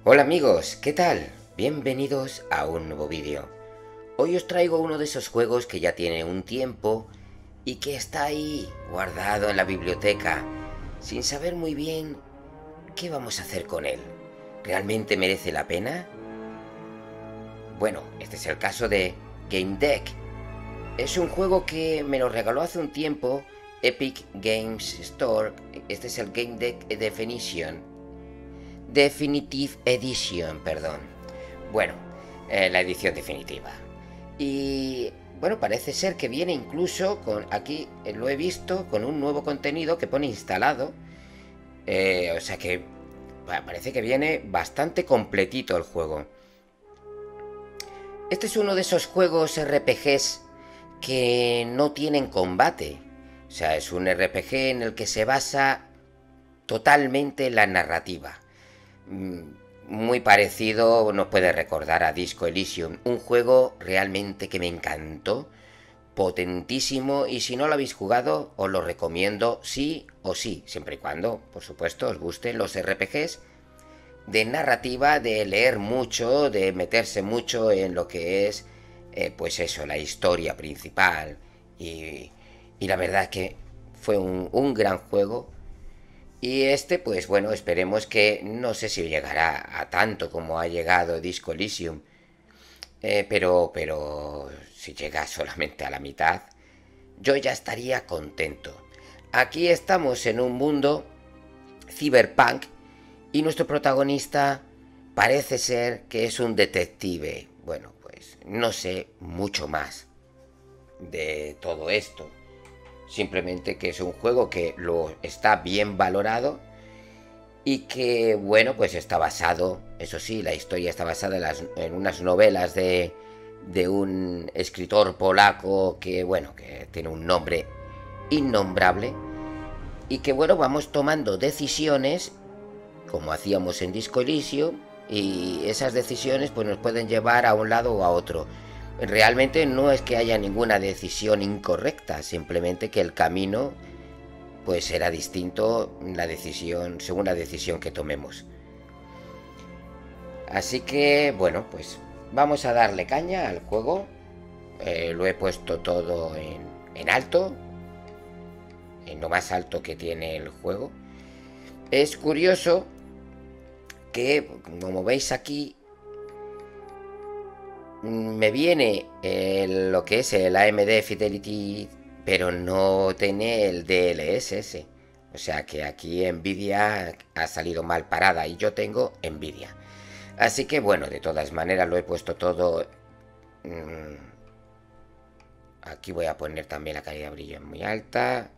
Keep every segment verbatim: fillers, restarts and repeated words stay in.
Hola amigos, ¿qué tal? Bienvenidos a un nuevo vídeo. Hoy os traigo uno de esos juegos que ya tiene un tiempo y que está ahí guardado en la biblioteca sin saber muy bien qué vamos a hacer con él. ¿Realmente merece la pena? Bueno, este es el caso de Game Deck. Es un juego que me lo regaló hace un tiempo Epic Games Store. Este es el Game Deck Definition. Definitive Edition, perdón. Bueno, eh, la edición definitiva. Y bueno, parece ser que viene incluso con, aquí eh, lo he visto, con un nuevo contenido que pone instalado. Eh, o sea que parece que viene bastante completito el juego. Este es uno de esos juegos R P Gs que no tienen combate. O sea, es un R P G en el que se basa totalmente en la narrativa. Muy parecido, nos puede recordar a Disco Elysium, un juego realmente que me encantó, potentísimo, y si no lo habéis jugado os lo recomiendo sí o sí, siempre y cuando, por supuesto, os gusten los R P Gs de narrativa, de leer mucho, de meterse mucho en lo que es, eh, pues eso, la historia principal, y, y la verdad que fue un, un gran juego. Y este, pues bueno, esperemos que no sé si llegará a tanto como ha llegado Disco Elysium, eh, pero, pero si llega solamente a la mitad, yo ya estaría contento. Aquí estamos en un mundo cyberpunk y nuestro protagonista parece ser que es un detective. Bueno, pues no sé mucho más de todo esto. Simplemente que es un juego que lo está bien valorado y que, bueno, pues está basado, eso sí, la historia está basada en, las, en unas novelas de, de un escritor polaco que, bueno, que tiene un nombre innombrable y que, bueno, vamos tomando decisiones como hacíamos en Disco Elysium, y esas decisiones pues nos pueden llevar a un lado o a otro. Realmente no es que haya ninguna decisión incorrecta, simplemente que el camino pues será distinto la decisión, según la decisión que tomemos. Así que bueno, pues vamos a darle caña al juego. Eh, lo he puesto todo en, en alto, en lo más alto que tiene el juego. Es curioso que, como veis aquí, me viene el, lo que es el A M D Fidelity, pero no tiene el D L S S. O sea que aquí Nvidia ha salido mal parada y yo tengo Nvidia. Así que bueno, de todas maneras lo he puesto todo. Mmm, aquí voy a poner también la calidad de brillo en muy alta.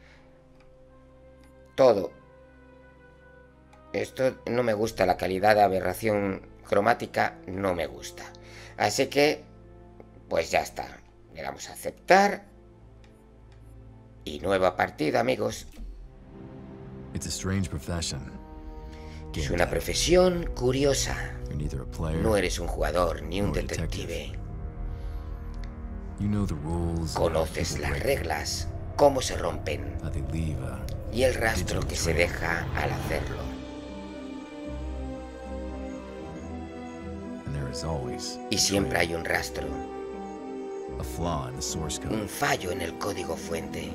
Todo. Esto no me gusta, la calidad de aberración cromática no me gusta. Así que, pues ya está. Le damos a aceptar. Y nueva partida, amigos. Es una profesión curiosa. No eres un jugador ni un detective. Conoces las reglas, cómo se rompen y el rastro que se deja al hacerlo. Y siempre hay un rastro, un fallo en el código fuente,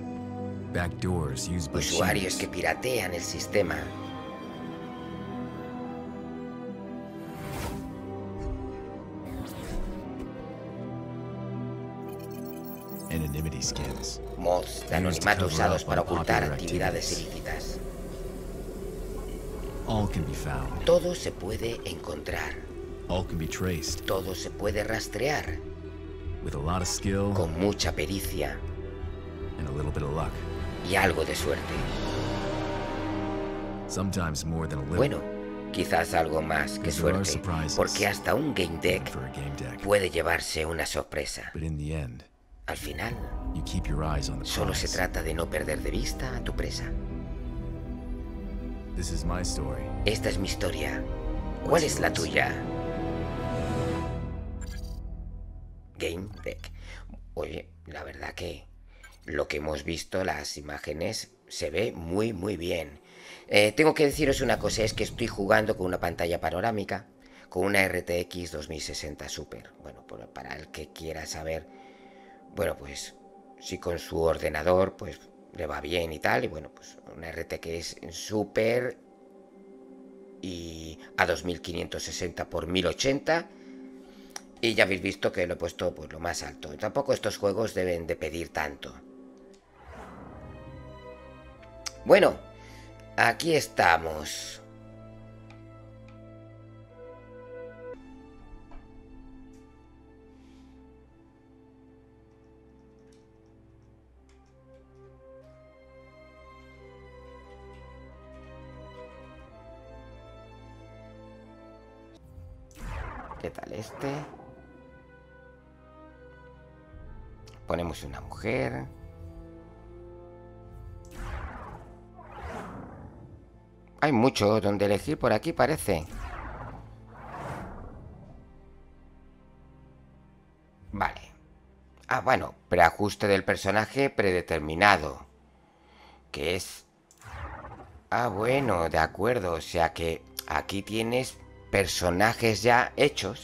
usuarios que piratean el sistema, mods de anonimato usados para ocultar actividades ilícitas. Todo se puede encontrar. Todo se puede rastrear con mucha pericia y algo de suerte. Bueno, quizás algo más que suerte, porque hasta un Game Deck puede llevarse una sorpresa. Al final, solo se trata de no perder de vista a tu presa. Esta es mi historia. ¿Cuál es la tuya? Game Deck. Oye, la verdad que lo que hemos visto, las imágenes, se ve muy muy bien. Eh, tengo que deciros una cosa, es que estoy jugando con una pantalla panorámica, con una R T X dos mil sesenta Super. Bueno, para el que quiera saber, bueno, pues si con su ordenador pues le va bien y tal, y bueno, pues una R T X Super y a dos mil quinientos sesenta por mil ochenta. Y ya habéis visto que lo he puesto pues lo más alto. Tampoco estos juegos deben de pedir tanto. Bueno, aquí estamos. ¿Qué tal este? Ponemos una mujer. Hay mucho donde elegir por aquí, parece. Vale. Ah, bueno, preajuste del personaje predeterminado. Que es... Ah, bueno, de acuerdo. O sea que aquí tienes personajes ya hechos.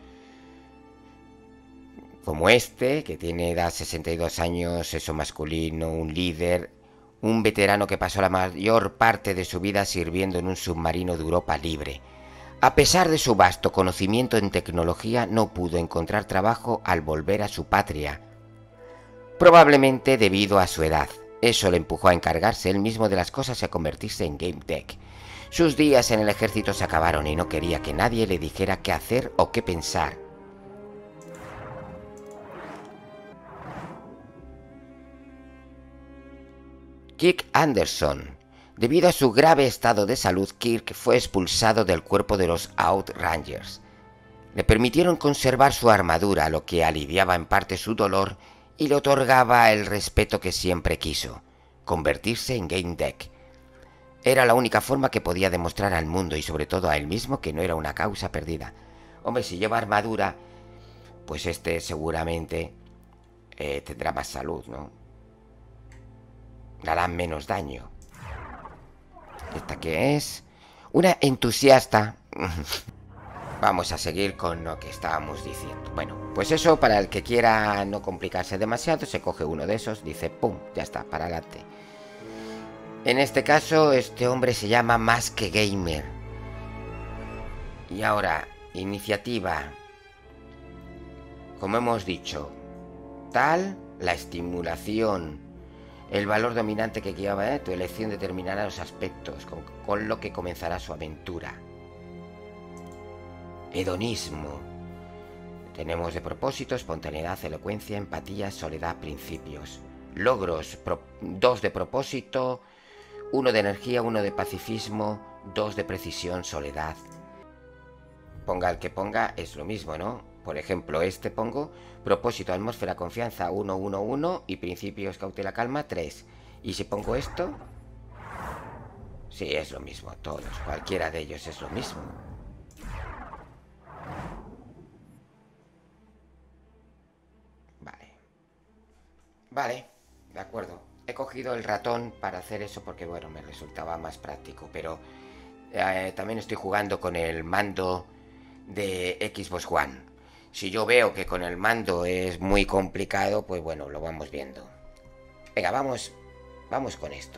Como este, que tiene edad sesenta y dos años, sexo masculino, un líder, un veterano que pasó la mayor parte de su vida sirviendo en un submarino de Europa libre. A pesar de su vasto conocimiento en tecnología, no pudo encontrar trabajo al volver a su patria, probablemente debido a su edad. Eso le empujó a encargarse él mismo de las cosas y a convertirse en game tech. Sus días en el ejército se acabaron y no quería que nadie le dijera qué hacer o qué pensar. Kirk Anderson. Debido a su grave estado de salud, Kirk fue expulsado del cuerpo de los Outrangers. Le permitieron conservar su armadura, lo que aliviaba en parte su dolor y le otorgaba el respeto que siempre quiso: convertirse en game tech. Era la única forma que podía demostrar al mundo y sobre todo a él mismo que no era una causa perdida. Hombre, si lleva armadura, pues este seguramente eh, tendrá más salud, ¿no? Dará menos daño. ¿Esta qué es? Una entusiasta. Vamos a seguir con lo que estábamos diciendo. Bueno, pues eso, para el que quiera no complicarse demasiado, se coge uno de esos, dice pum, ya está, para adelante. En este caso, este hombre se llama Más que Gamer. Y ahora, iniciativa. Como hemos dicho, tal, la estimulación. El valor dominante que guiaba, ¿eh? Tu elección determinará los aspectos con, con lo que comenzará su aventura. Hedonismo. Tenemos de propósito, espontaneidad, elocuencia, empatía, soledad, principios. Logros, pro, dos de propósito, uno de energía, uno de pacifismo, dos de precisión, soledad. Ponga el que ponga, es lo mismo, ¿no? Por ejemplo, este pongo propósito, atmósfera, confianza, uno, uno, uno y principios, cautela, calma, tres. Y si pongo esto, sí, es lo mismo, todos, cualquiera de ellos es lo mismo. Vale. Vale, de acuerdo. He cogido el ratón para hacer eso porque, bueno, me resultaba más práctico, pero eh, también estoy jugando con el mando de Xbox One. Si yo veo que con el mando es muy complicado, pues bueno, lo vamos viendo. Venga, vamos, vamos con esto.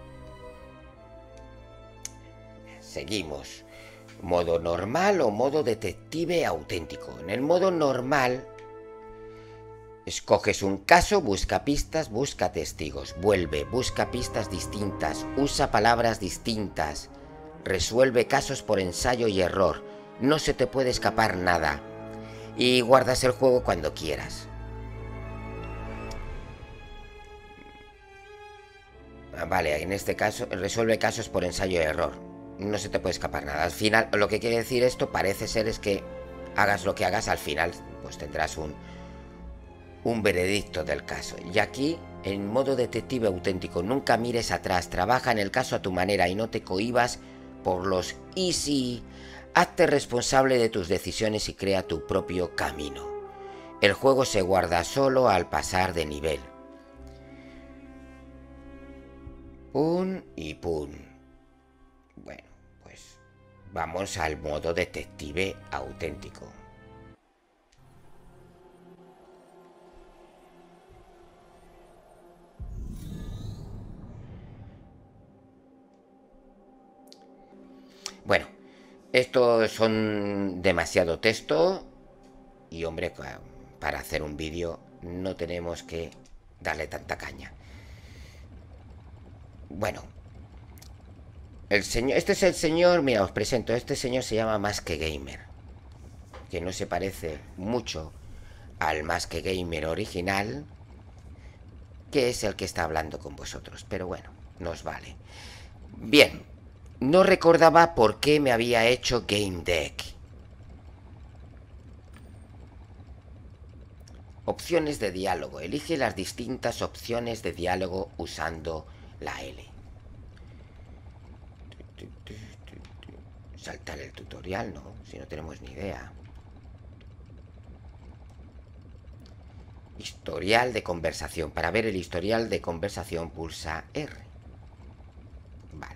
Seguimos. ¿Modo normal o modo detective auténtico? En el modo normal, escoges un caso, busca pistas, busca testigos, vuelve, busca pistas distintas, usa palabras distintas, resuelve casos por ensayo y error, no se te puede escapar nada. Y guardas el juego cuando quieras. Vale, en este caso resuelve casos por ensayo y error. No se te puede escapar nada. Al final, lo que quiere decir esto parece ser es que hagas lo que hagas, al final pues tendrás un, un veredicto del caso. Y aquí, en modo detective auténtico, nunca mires atrás, trabaja en el caso a tu manera y no te cohibas por los easy. Hazte responsable de tus decisiones y crea tu propio camino. El juego se guarda solo al pasar de nivel. Pum y pum. Vamos al modo detective auténtico. Bueno, estos son demasiado texto y, hombre, para hacer un vídeo no tenemos que darle tanta caña. Bueno, el señor, este es el señor, mira, os presento, este señor se llama Más que Gamer, que no se parece mucho al Más que Gamer original, que es el que está hablando con vosotros, pero bueno, nos vale. Bien, no recordaba por qué me había hecho Game Deck. Opciones de diálogo. Elige las distintas opciones de diálogo usando la L. Saltar el tutorial, ¿no? Si no tenemos ni idea. Historial de conversación. Para ver el historial de conversación pulsa R. Vale.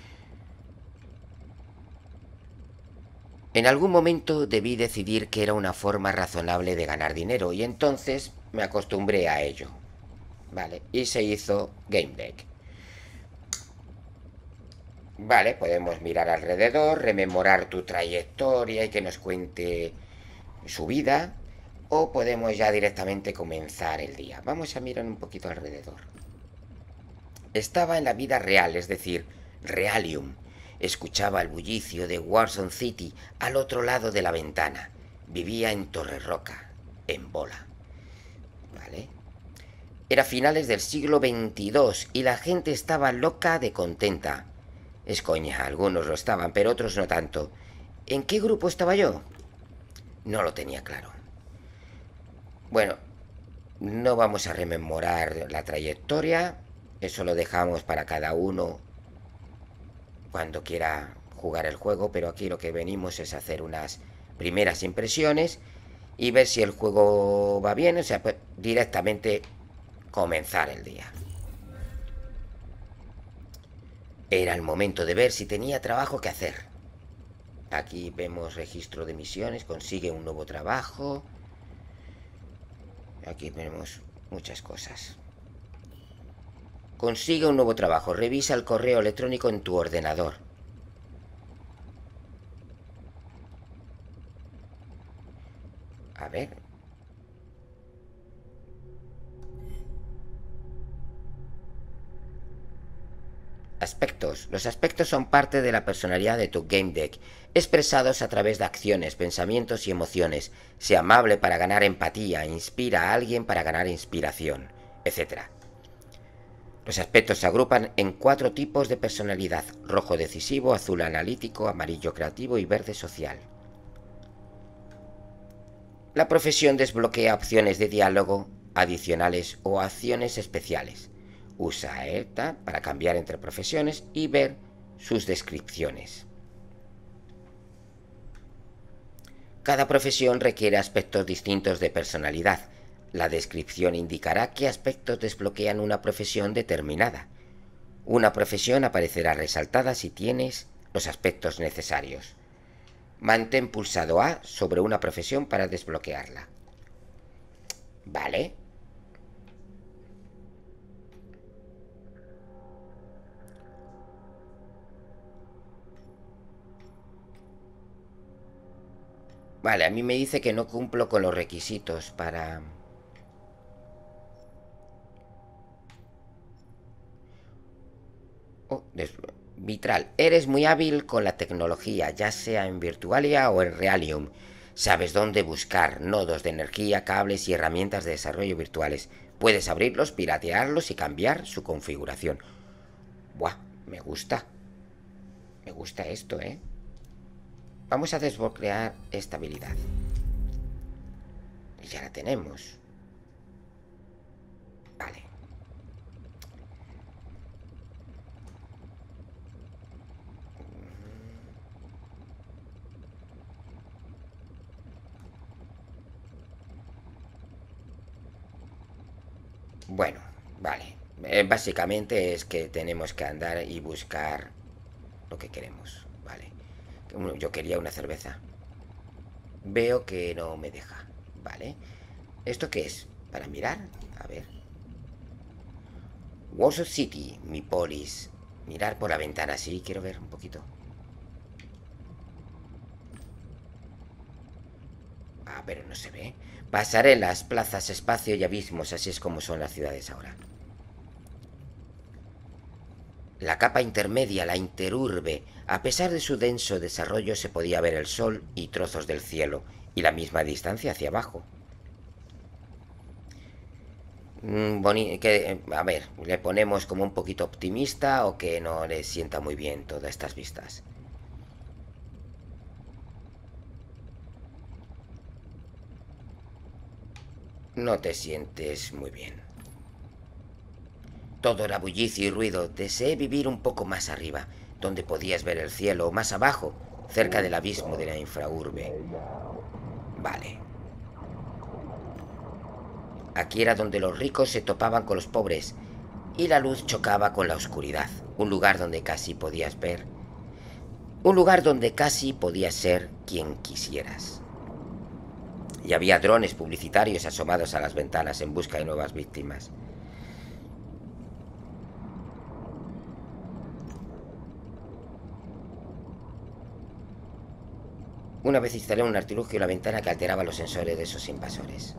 En algún momento debí decidir que era una forma razonable de ganar dinero y entonces me acostumbré a ello. Vale, y se hizo Game Deck. Vale, podemos mirar alrededor, rememorar tu trayectoria y que nos cuente su vida, o podemos ya directamente comenzar el día. Vamos a mirar un poquito alrededor. Estaba en la vida real, es decir, Realium. Escuchaba el bullicio de Warzone City al otro lado de la ventana. Vivía en Torrerroca, en Bola. ¿Vale? Era finales del siglo veintidós y la gente estaba loca de contenta. Es coña, algunos lo estaban, pero otros no tanto. ¿En qué grupo estaba yo? No lo tenía claro. Bueno, no vamos a rememorar la trayectoria. Eso lo dejamos para cada uno cuando quiera jugar el juego, pero aquí lo que venimos es hacer unas primeras impresiones y ver si el juego va bien, o sea, pues directamente comenzar el día. Era el momento de ver si tenía trabajo que hacer. Aquí vemos registro de misiones, consigue un nuevo trabajo. Aquí vemos muchas cosas. Consigue un nuevo trabajo, revisa el correo electrónico en tu ordenador. A ver. Aspectos. Los aspectos son parte de la personalidad de tu Game Deck, expresados a través de acciones, pensamientos y emociones. Sea amable para ganar empatía, inspira a alguien para ganar inspiración, etcétera. Los aspectos se agrupan en cuatro tipos de personalidad: rojo decisivo, azul analítico, amarillo creativo y verde social. La profesión desbloquea opciones de diálogo adicionales o acciones especiales. Usa ETA para cambiar entre profesiones y ver sus descripciones. Cada profesión requiere aspectos distintos de personalidad. La descripción indicará qué aspectos desbloquean una profesión determinada. Una profesión aparecerá resaltada si tienes los aspectos necesarios. Mantén pulsado A sobre una profesión para desbloquearla. Vale. Vale, a mí me dice que no cumplo con los requisitos para... Oh, des... Vitral, eres muy hábil con la tecnología, ya sea en Virtualia o en Realium. Sabes dónde buscar nodos de energía, cables y herramientas de desarrollo virtuales. Puedes abrirlos, piratearlos y cambiar su configuración. Buah, me gusta. Me gusta esto, ¿eh? Vamos a desbloquear esta habilidad. Y ya la tenemos. Vale. Bueno, vale. Eh, básicamente es que tenemos que andar y buscar lo que queremos, ¿vale? Yo quería una cerveza. Veo que no me deja. Vale. ¿Esto qué es? ¿Para mirar? A ver. Warsaw City, mi polis. Mirar por la ventana, sí, quiero ver un poquito. Ah, pero no se ve. Pasarelas, plazas, espacio y abismos, así es como son las ciudades ahora. La capa intermedia, la interurbe, a pesar de su denso desarrollo se podía ver el sol y trozos del cielo, y la misma distancia hacia abajo. Mm, boni que, a ver, ¿le ponemos como un poquito optimista o que no le sienta muy bien todas estas vistas? No te sientes muy bien. Todo era bullicio y ruido. Deseé vivir un poco más arriba, donde podías ver el cielo, o más abajo, cerca del abismo de la infraurbe. Vale. Aquí era donde los ricos se topaban con los pobres y la luz chocaba con la oscuridad. Un lugar donde casi podías ver. Un lugar donde casi podías ser quien quisieras. Y había drones publicitarios asomados a las ventanas en busca de nuevas víctimas. Una vez instalé un artilugio en la ventana que alteraba los sensores de esos invasores.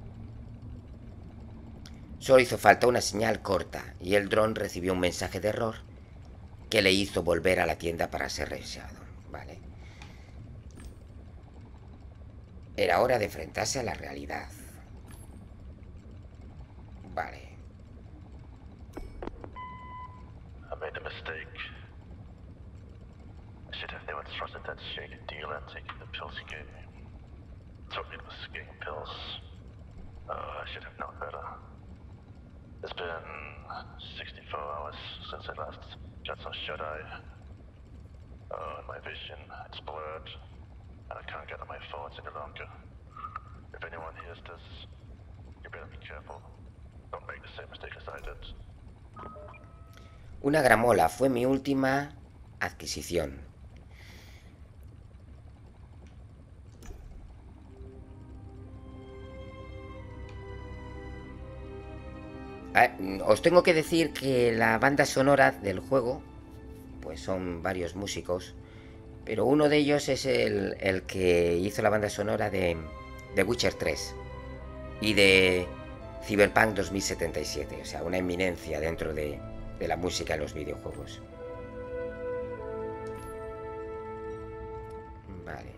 Solo hizo falta una señal corta y el dron recibió un mensaje de error que le hizo volver a la tienda para ser revisado. Vale. Era hora de enfrentarse a la realidad. Vale. I made a mistake. I should have never trusted that shady dealer and taken the pills he gave me. Told me it was skiing pills. Oh, I should have known better. It's been sixty-four hours since I last got some shut-eye. Oh, and my vision, it's blurred. And I can't get on my thoughts any longer. If anyone hears this, you better be careful. Don't make the same mistake as I did. Una gramola fue mi última adquisición. Ah, os tengo que decir que la banda sonora del juego, pues son varios músicos, pero uno de ellos es el, el que hizo la banda sonora de, de Witcher tres y de Cyberpunk dos mil setenta y siete, o sea, una eminencia dentro de, de la música en los videojuegos. Vale.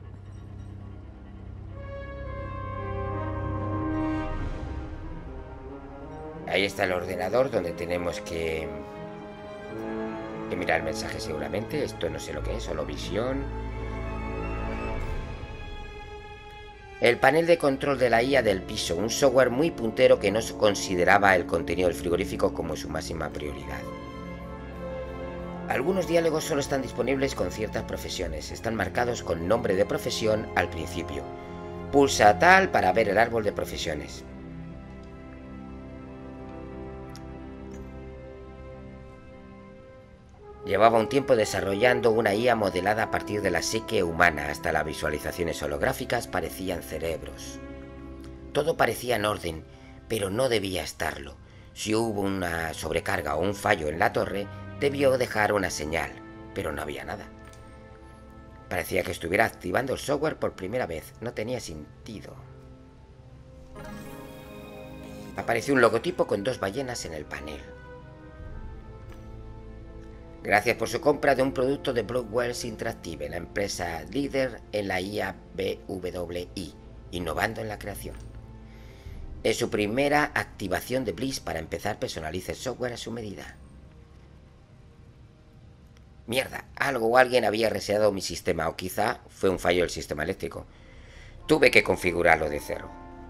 Ahí está el ordenador donde tenemos que, que mirar el mensaje seguramente. Esto no sé lo que es, solo visión. El panel de control de la I A del piso, un software muy puntero que no consideraba el contenido del frigorífico como su máxima prioridad. Algunos diálogos solo están disponibles con ciertas profesiones, están marcados con nombre de profesión al principio. Pulsa tal para ver el árbol de profesiones. Llevaba un tiempo desarrollando una I A modelada a partir de la psique humana, hasta las visualizaciones holográficas parecían cerebros. Todo parecía en orden, pero no debía estarlo. Si hubo una sobrecarga o un fallo en la torre, debió dejar una señal, pero no había nada. Parecía que estuviera activando el software por primera vez, no tenía sentido. Apareció un logotipo con dos ballenas en el panel. Gracias por su compra de un producto de Blockwells Interactive, la empresa líder en la I A B W I, innovando en la creación. Es su primera activación de Bliss para empezar personalice el software a su medida. Mierda, algo o alguien había reseteado mi sistema, o quizá fue un fallo del sistema eléctrico. Tuve que configurarlo de cero.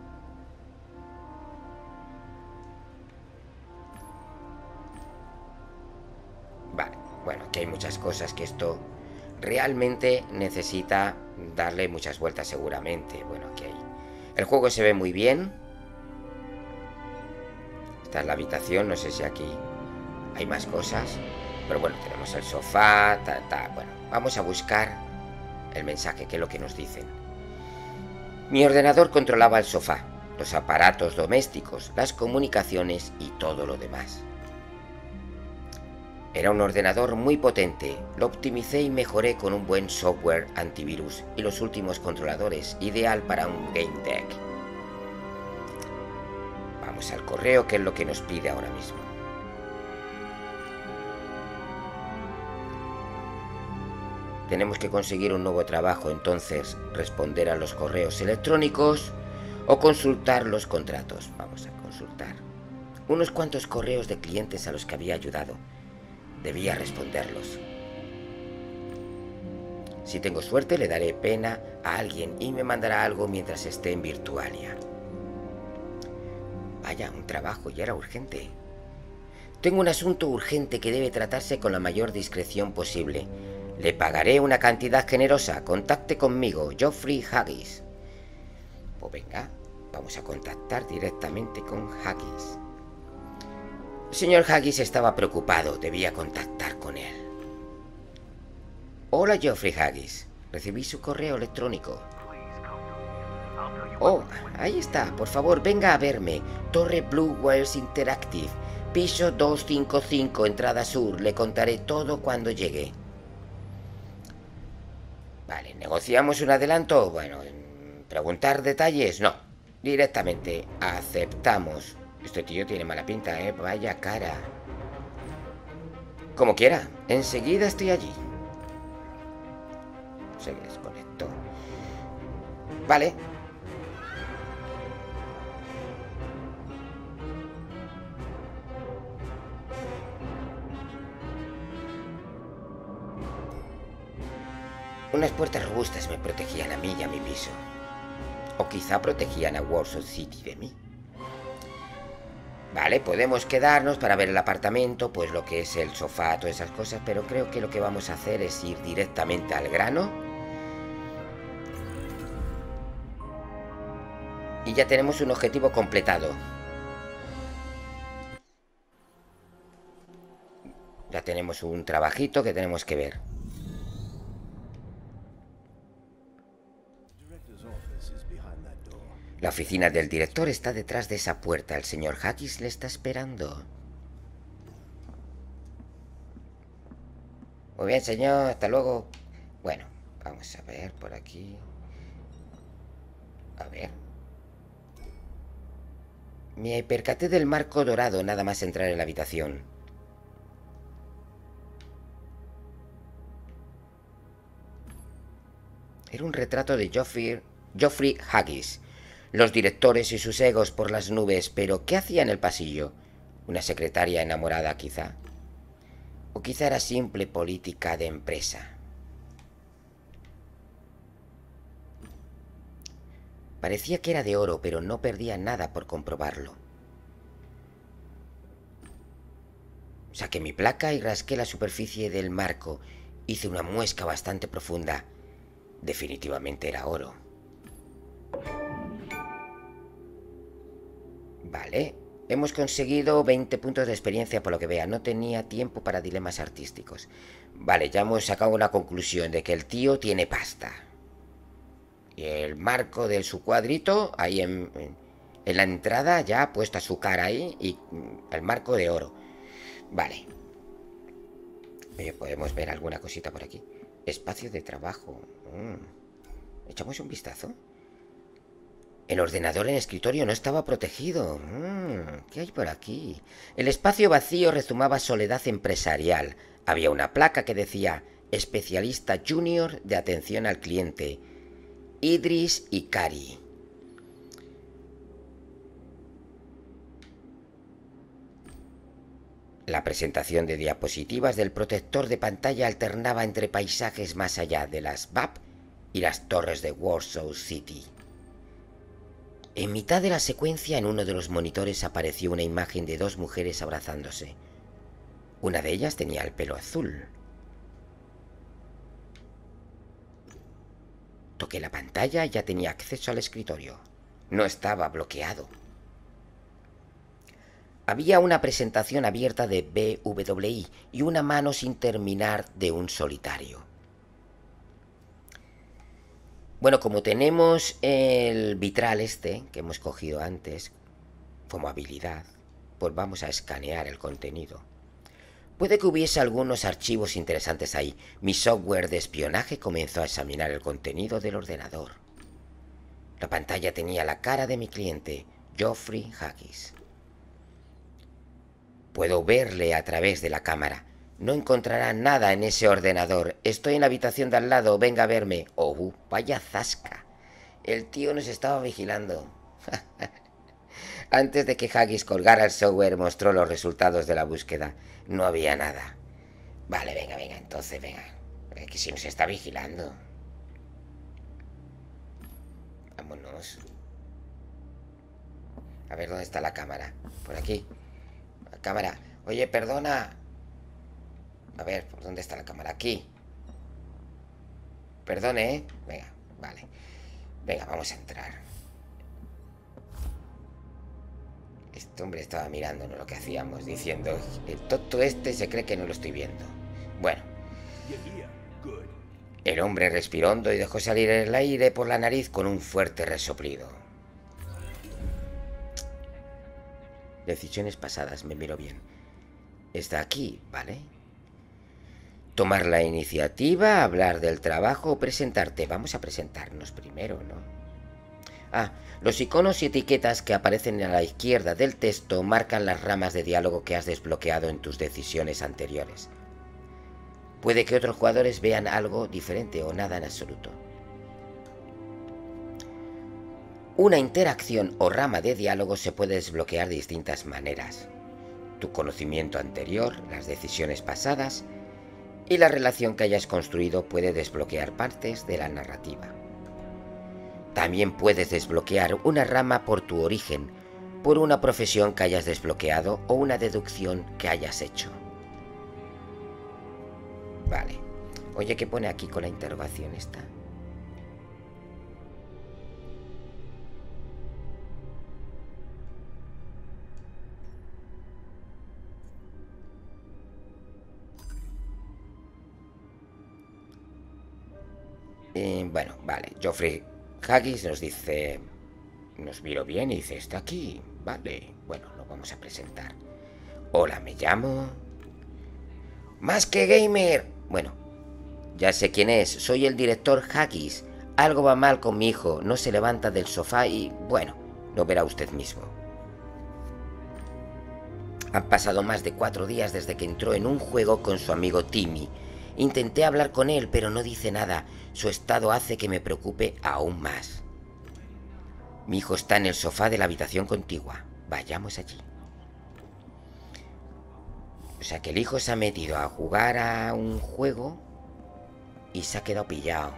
Vale, bueno, aquí hay muchas cosas que esto realmente necesita darle muchas vueltas seguramente. Bueno, aquí hay... El juego se ve muy bien. Esta es la habitación, no sé si aquí hay más cosas. Pero bueno, tenemos el sofá, tal, tal. Bueno, vamos a buscar el mensaje, que es lo que nos dicen. Mi ordenador controlaba el sofá, los aparatos domésticos, las comunicaciones y todo lo demás. Era un ordenador muy potente, lo optimicé y mejoré con un buen software antivirus y los últimos controladores, ideal para un game deck. Vamos al correo, que es lo que nos pide ahora mismo. Tenemos que conseguir un nuevo trabajo, entonces responder a los correos electrónicos o consultar los contratos. Vamos a consultar. Unos cuantos correos de clientes a los que había ayudado. Debía responderlos. Si tengo suerte, le daré pena a alguien y me mandará algo mientras esté en Virtualia. Vaya, un trabajo, y era urgente. Tengo un asunto urgente que debe tratarse con la mayor discreción posible. Le pagaré una cantidad generosa. Contacte conmigo, Geoffrey Haggis. Pues venga, vamos a contactar directamente con Haggis. El señor Haggis estaba preocupado. Debía contactar con él. Hola, Geoffrey Haggis. Recibí su correo electrónico. Oh, ahí está. Por favor, venga a verme. Torre Blue Wells Interactive. Piso doscientos cincuenta y cinco, entrada sur. Le contaré todo cuando llegue. Vale, ¿negociamos un adelanto? Bueno, ¿preguntar detalles? No. Directamente aceptamos. Este tío tiene mala pinta, ¿eh? Vaya cara. Como quiera. Enseguida estoy allí. Se desconectó. Vale. Unas puertas robustas me protegían a mí y a mi piso. O quizá protegían a Warsaw City de mí. Vale, podemos quedarnos para ver el apartamento, pues lo que es el sofá, todas esas cosas, pero creo que lo que vamos a hacer es ir directamente al grano. Y ya tenemos un objetivo completado. Ya tenemos un trabajito que tenemos que ver. La oficina del director está detrás de esa puerta. El señor Haggis le está esperando. Muy bien, señor. Hasta luego. Bueno, vamos a ver por aquí. A ver. Me percaté del marco dorado nada más entrar en la habitación. Era un retrato de Geoffrey, Geoffrey Haggis. Los directores y sus egos por las nubes, pero ¿qué hacía en el pasillo? ¿Una secretaria enamorada, quizá? ¿O quizá era simple política de empresa? Parecía que era de oro, pero no perdía nada por comprobarlo. Saqué mi placa y rasqué la superficie del marco. Hice una muesca bastante profunda. Definitivamente era oro. Vale, hemos conseguido veinte puntos de experiencia por lo que vea. No tenía tiempo para dilemas artísticos. Vale, ya hemos sacado una conclusión de que el tío tiene pasta. Y el marco de su cuadrito, ahí en, en, en la entrada, ya ha puesto su cara ahí y el marco de oro. Vale. Oye, podemos ver alguna cosita por aquí. Espacio de trabajo. Mm. ¿Echamos un vistazo? El ordenador en el escritorio no estaba protegido. Mm, ¿qué hay por aquí? El espacio vacío rezumaba soledad empresarial. Había una placa que decía especialista junior de atención al cliente, Idris Ikari. La presentación de diapositivas del protector de pantalla alternaba entre paisajes más allá de las V A P y las torres de Warsaw City. En mitad de la secuencia, en uno de los monitores apareció una imagen de dos mujeres abrazándose. Una de ellas tenía el pelo azul. Toqué la pantalla y ya tenía acceso al escritorio. No estaba bloqueado. Había una presentación abierta de B W I y una mano sin terminar de un solitario. Bueno, como tenemos el vitral este que hemos cogido antes como habilidad, pues vamos a escanear el contenido. Puede que hubiese algunos archivos interesantes ahí. Mi software de espionaje comenzó a examinar el contenido del ordenador. La pantalla tenía la cara de mi cliente, Geoffrey Haggis. Puedo verle a través de la cámara. No encontrará nada en ese ordenador. Estoy en la habitación de al lado. Venga a verme. Oh, uh, vaya zasca. El tío nos estaba vigilando. Antes de que Haggis colgara el software, mostró los resultados de la búsqueda. No había nada. Vale, venga, venga, entonces, venga. Que si nos está vigilando. Vámonos. A ver, ¿dónde está la cámara? Por aquí. La cámara. Oye, perdona. A ver, ¿por dónde está la cámara? Aquí. Perdone, ¿eh? Venga, vale. Venga, vamos a entrar. Este hombre estaba mirándonos lo que hacíamos, diciendo: el tonto este se cree que no lo estoy viendo. Bueno. El hombre respiró hondo y dejó salir el aire por la nariz con un fuerte resoplido. Decisiones pasadas, me miro bien. Está aquí, ¿vale? Tomar la iniciativa, hablar del trabajo o presentarte. Vamos a presentarnos primero, ¿no? Ah, los iconos y etiquetas que aparecen a la izquierda del texto marcan las ramas de diálogo que has desbloqueado en tus decisiones anteriores. Puede que otros jugadores vean algo diferente o nada en absoluto. Una interacción o rama de diálogo se puede desbloquear de distintas maneras. Tu conocimiento anterior, las decisiones pasadas y la relación que hayas construido puede desbloquear partes de la narrativa. También puedes desbloquear una rama por tu origen, por una profesión que hayas desbloqueado o una deducción que hayas hecho. Vale. Oye, ¿qué pone aquí con la interrogación esta? Eh, bueno, vale. Geoffrey Haggis nos dice... Nos miró bien y dice: está aquí. Vale. Bueno, nos vamos a presentar. Hola, me llamo... ¡Más que gamer! Bueno, ya sé quién es. Soy el director Haggis. Algo va mal con mi hijo. No se levanta del sofá y... Bueno, lo verá usted mismo. Han pasado más de cuatro días desde que entró en un juego con su amigo Timmy. Intenté hablar con él, pero no dice nada. Su estado hace que me preocupe aún más. Mi hijo está en el sofá de la habitación contigua. Vayamos allí. O sea que el hijo se ha metido a jugar a un juego y se ha quedado pillado.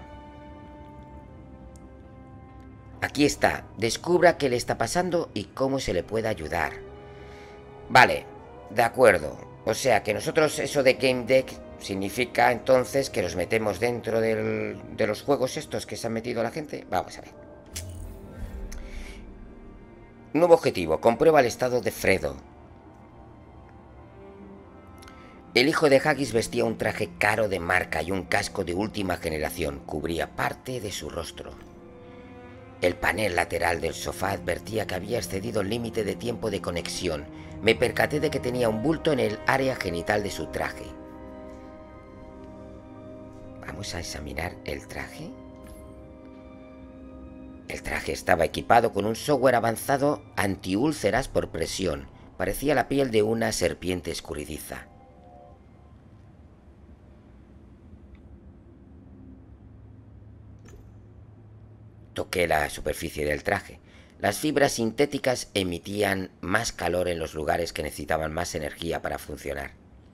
Aquí está. Descubra qué le está pasando y cómo se le puede ayudar. Vale, de acuerdo. O sea que nosotros eso de Game Deck significa entonces que nos metemos dentro del, de los juegos estos que se han metido la gente. Vamos a ver. Nuevo objetivo. Comprueba el estado de Fredo. El hijo de Haggis vestía un traje caro de marca y un casco de última generación. Cubría parte de su rostro. El panel lateral del sofá advertía que había excedido el límite de tiempo de conexión. Me percaté de que tenía un bulto en el área genital de su traje. Vamos a examinar el traje. El traje estaba equipado con un software avanzado antiúlceras por presión. Parecía la piel de una serpiente escurridiza. Toqué la superficie del traje. Las fibras sintéticas emitían más calor en los lugares que necesitaban más energía para funcionar.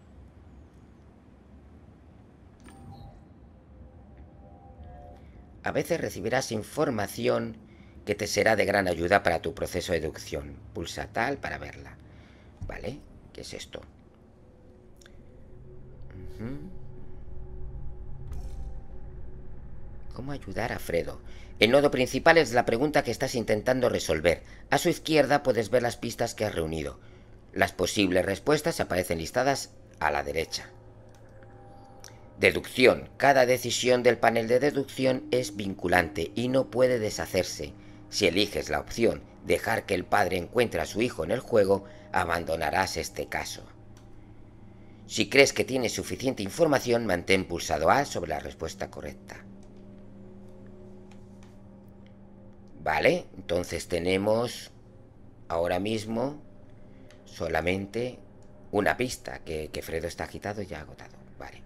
A veces recibirás información que te será de gran ayuda para tu proceso de deducción. Pulsa tal para verla. ¿Vale? ¿Qué es esto? Uh-huh. ¿Cómo ayudar a Fredo? El nodo principal es la pregunta que estás intentando resolver. A su izquierda puedes ver las pistas que has reunido. Las posibles respuestas aparecen listadas a la derecha. Deducción. Cada decisión del panel de deducción es vinculante y no puede deshacerse. Si eliges la opción dejar que el padre encuentre a su hijo en el juego, abandonarás este caso. Si crees que tienes suficiente información, mantén pulsado A sobre la respuesta correcta. Vale, entonces tenemos ahora mismo solamente una pista, que, que Fredo está agitado y ya agotado. Vale.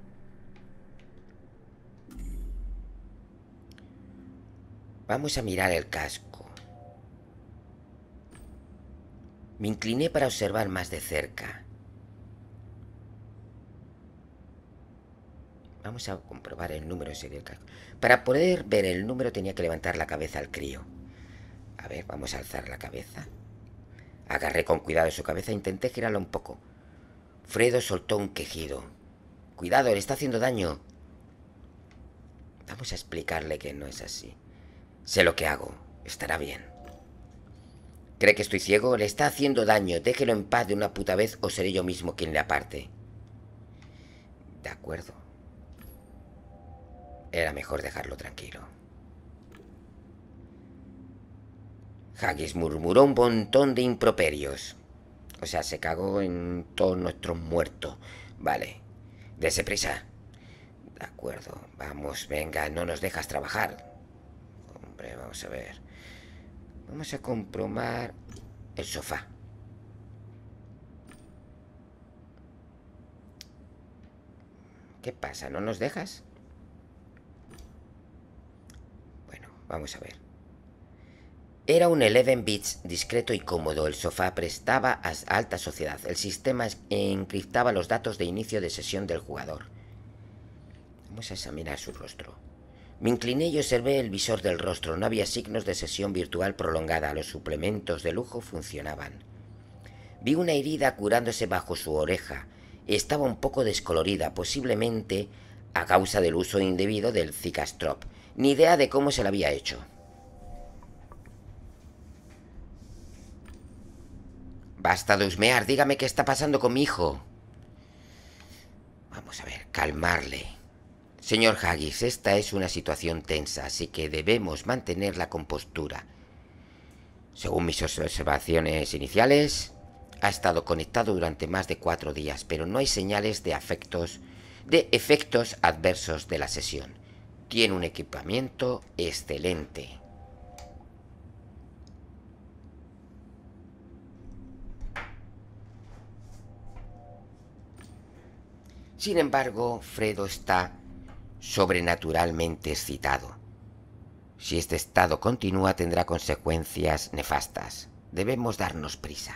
Vamos a mirar el casco. Me incliné para observar más de cerca. Vamos a comprobar el número de serie del casco. Para poder ver el número tenía que levantar la cabeza al crío. A ver, vamos a alzar la cabeza. Agarré con cuidado su cabeza e intenté girarla un poco. Fredo soltó un quejido. Cuidado, le está haciendo daño. Vamos a explicarle que no es así. Sé lo que hago. Estará bien. ¿Cree que estoy ciego? Le está haciendo daño. Déjelo en paz de una puta vez o seré yo mismo quien le aparte. De acuerdo. Era mejor dejarlo tranquilo. Haggis murmuró un montón de improperios. O sea, se cagó en todos nuestros muertos. Vale. Dese prisa. De acuerdo. Vamos, venga, no nos dejas trabajar. Hombre, vamos a ver. Vamos a comprobar el sofá. ¿Qué pasa? ¿No nos dejas? Bueno, vamos a ver. Era un once bits discreto y cómodo. El sofá prestaba a alta sociedad. El sistema encriptaba los datos de inicio de sesión del jugador. Vamos a examinar su rostro. Me incliné y observé el visor del rostro. No había signos de sesión virtual prolongada. Los suplementos de lujo funcionaban. Vi una herida curándose bajo su oreja. Estaba un poco descolorida, posiblemente a causa del uso indebido del Cicastrop. Ni idea de cómo se la había hecho. Basta de husmear, dígame qué está pasando con mi hijo. Vamos a ver, calmarle. Señor Haggis, esta es una situación tensa, así que debemos mantener la compostura. Según mis observaciones iniciales, ha estado conectado durante más de cuatro días, pero no hay señales de afectos, de efectos adversos de la sesión. Tiene un equipamiento excelente. Sin embargo, Fredo está sobrenaturalmente excitado. Si este estado continúa, tendrá consecuencias nefastas. Debemos darnos prisa.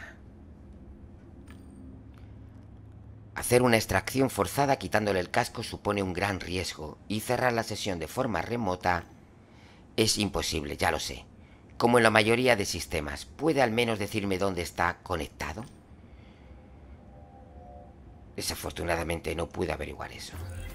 Hacer una extracción forzada quitándole el casco supone un gran riesgo y cerrar la sesión de forma remota es imposible, ya lo sé. Como en la mayoría de sistemas, ¿puede al menos decirme dónde está conectado? Desafortunadamente no pude averiguar eso.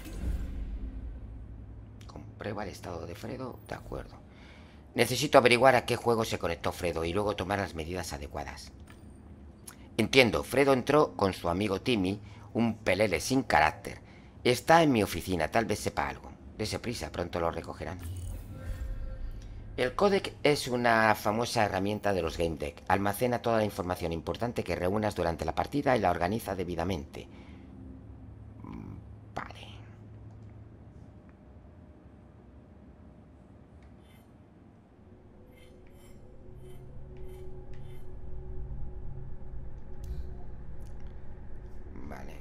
Comprueba el estado de Fredo. De acuerdo. Necesito averiguar a qué juego se conectó Fredo y luego tomar las medidas adecuadas. Entiendo. Fredo entró con su amigo Timmy, un pelele sin carácter. Está en mi oficina. Tal vez sepa algo. Dese prisa. Pronto lo recogerán. El codec es una famosa herramienta de los Game Deck. Almacena toda la información importante que reúnas durante la partida y la organiza debidamente. Vale. Vale.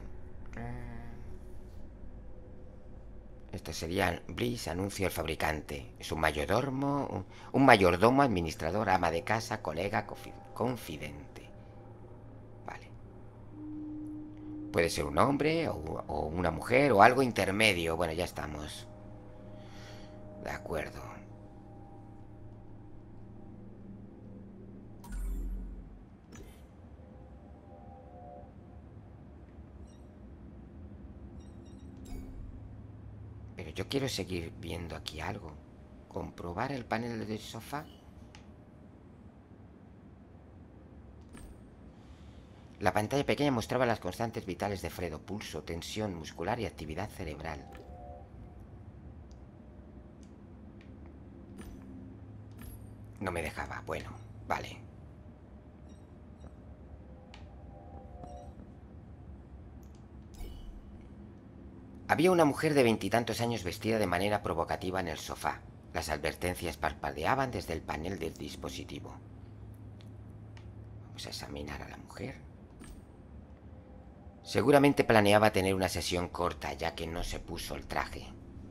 Esto sería Bliss, anuncio al fabricante. Es un mayordomo, un, un mayordomo, administrador, ama de casa, colega, confidente. Vale. Puede ser un hombre o, o una mujer o algo intermedio. Bueno, ya estamos. De acuerdo. Pero yo quiero seguir viendo aquí algo. Comprobar el panel del sofá. La pantalla pequeña mostraba las constantes vitales de Fredo: pulso, tensión muscular y actividad cerebral. No me dejaba. Bueno, vale. Había una mujer de veintitantos años vestida de manera provocativa en el sofá. Las advertencias parpadeaban desde el panel del dispositivo. Vamos a examinar a la mujer. Seguramente planeaba tener una sesión corta, ya que no se puso el traje.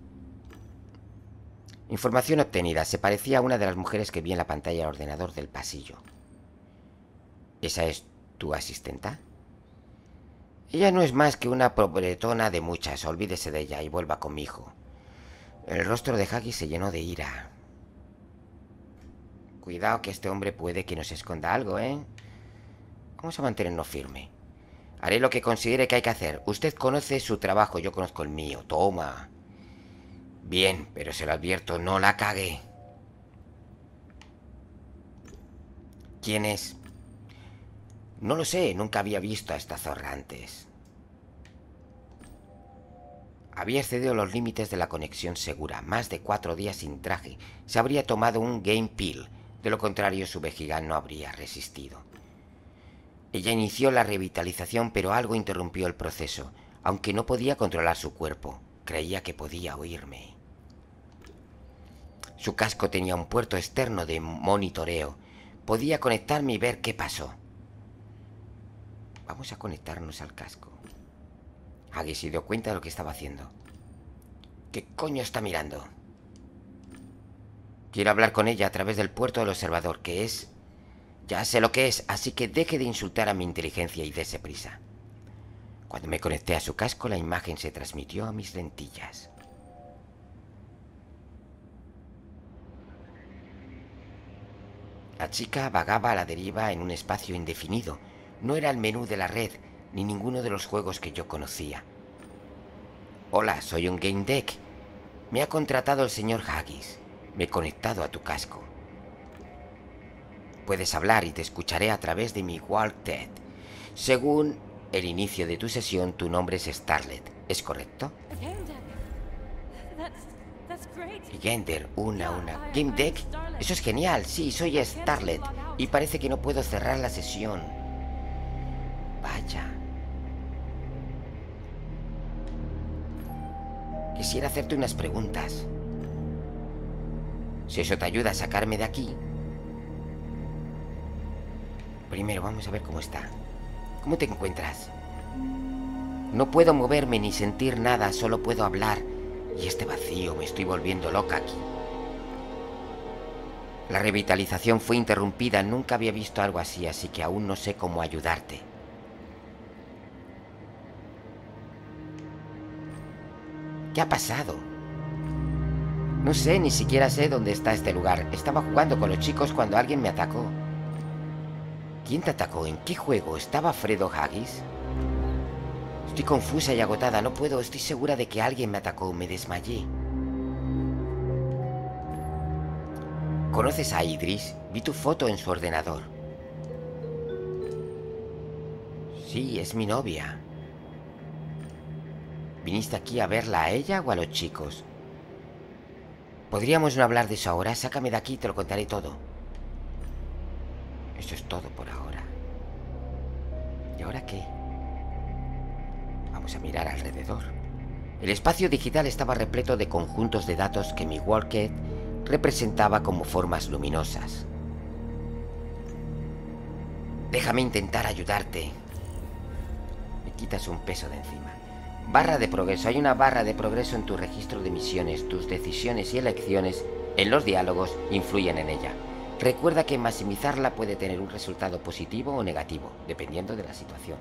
Información obtenida. Se parecía a una de las mujeres que vi en la pantalla del ordenador del pasillo. ¿Esa es tu asistenta? Ella no es más que una pobretona de muchas. Olvídese de ella y vuelva con mi hijo. El rostro de Haggis se llenó de ira. Cuidado que este hombre puede que nos esconda algo, ¿eh? Vamos a mantenernos firme. Haré lo que considere que hay que hacer. Usted conoce su trabajo, yo conozco el mío. Toma. Bien, pero se lo advierto, no la cague. ¿Quién es? No lo sé, nunca había visto a esta zorra antes. Había excedido los límites de la conexión segura. Más de cuatro días sin traje. Se habría tomado un game pill. De lo contrario, su vejiga no habría resistido. Ella inició la revitalización, pero algo interrumpió el proceso. Aunque no podía controlar su cuerpo, creía que podía oírme. Su casco tenía un puerto externo de monitoreo. Podía conectarme y ver qué pasó. Vamos a conectarnos al casco. Haggis se dio cuenta de lo que estaba haciendo. ¿Qué coño está mirando? Quiero hablar con ella a través del puerto del observador, que es... Ya sé lo que es, así que deje de insultar a mi inteligencia y dése prisa. Cuando me conecté a su casco, la imagen se transmitió a mis lentillas. La chica vagaba a la deriva en un espacio indefinido. No era el menú de la red, ni ninguno de los juegos que yo conocía. Hola, soy un game deck. Me ha contratado el señor Haggis. Me he conectado a tu casco. Puedes hablar y te escucharé a través de mi Walkthead. Según el inicio de tu sesión, tu nombre es Starlet. ¿Es correcto? Y Gender, una, una. Game Deck, eso es genial. Sí, soy Starlet. Y parece que no puedo cerrar la sesión. Vaya. Quisiera hacerte unas preguntas. Si eso te ayuda a sacarme de aquí. Primero vamos a ver cómo está. ¿Cómo te encuentras? No puedo moverme ni sentir nada, solo puedo hablar. Y este vacío, me estoy volviendo loca aquí. La revitalización fue interrumpida, nunca había visto algo así, así que aún no sé cómo ayudarte. ¿Qué ha pasado? No sé, ni siquiera sé dónde está este lugar. Estaba jugando con los chicos cuando alguien me atacó. ¿Quién te atacó? ¿En qué juego? ¿Estaba Fredo Haggis? Estoy confusa y agotada, no puedo, estoy segura de que alguien me atacó, me desmayé. ¿Conoces a Idris? Vi tu foto en su ordenador. Sí, es mi novia. ¿Viniste aquí a verla a ella o a los chicos? ¿Podríamos no hablar de eso ahora? Sácame de aquí y te lo contaré todo. Eso es todo por ahora. ¿Y ahora qué? Vamos a mirar alrededor. El espacio digital estaba repleto de conjuntos de datos que mi Walkhead representaba como formas luminosas. Déjame intentar ayudarte. Me quitas un peso de encima. Barra de progreso. Hay una barra de progreso en tu registro de misiones. Tus decisiones y elecciones en los diálogos influyen en ella. Recuerda que maximizarla puede tener un resultado positivo o negativo, dependiendo de la situación.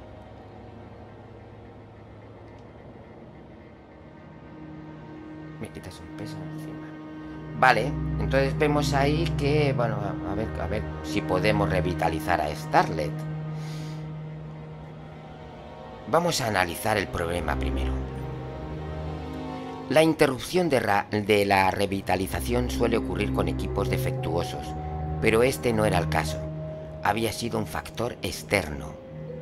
Me quitas un peso encima. Vale, entonces vemos ahí que... Bueno, a ver, a ver si podemos revitalizar a Starlet. Vamos a analizar el problema primero. La interrupción de, de la revitalización suele ocurrir con equipos defectuosos, pero este no era el caso. Había sido un factor externo.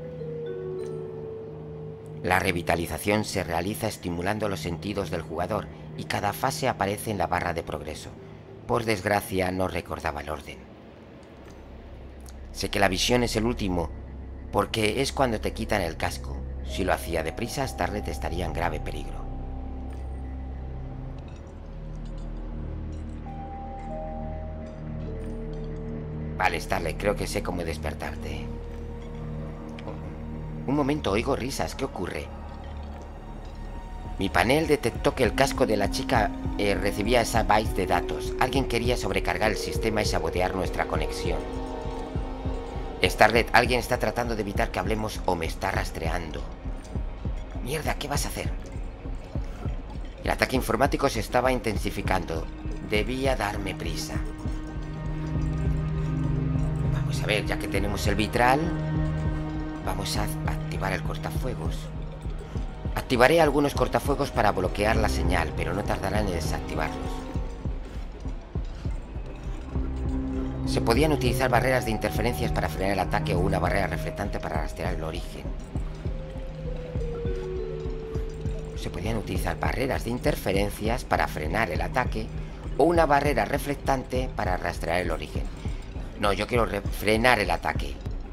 La revitalización se realiza estimulando los sentidos del jugador y cada fase aparece en la barra de progreso. Por desgracia, no recordaba el orden. Sé que la visión es el último, porque es cuando te quitan el casco. Si lo hacía deprisa, Starlet estaría en grave peligro. Vale, Starlet, creo que sé cómo despertarte. Un momento, oigo risas. ¿Qué ocurre? Mi panel detectó que el casco de la chica eh, recibía esa byte de datos. Alguien quería sobrecargar el sistema y sabotear nuestra conexión. Starlet, alguien está tratando de evitar que hablemos o me está rastreando. Mierda, ¿qué vas a hacer? El ataque informático se estaba intensificando. Debía darme prisa. Vamos a ver, ya que tenemos el vitral, vamos a activar el cortafuegos. Activaré algunos cortafuegos para bloquear la señal, pero no tardará en desactivarlos. Se podían utilizar barreras de interferencias para frenar el ataque o una barrera reflectante para rastrear el origen. Se podían utilizar barreras de interferencias para frenar el ataque o una barrera reflectante para rastrear el origen. No, yo quiero frenar el ataque.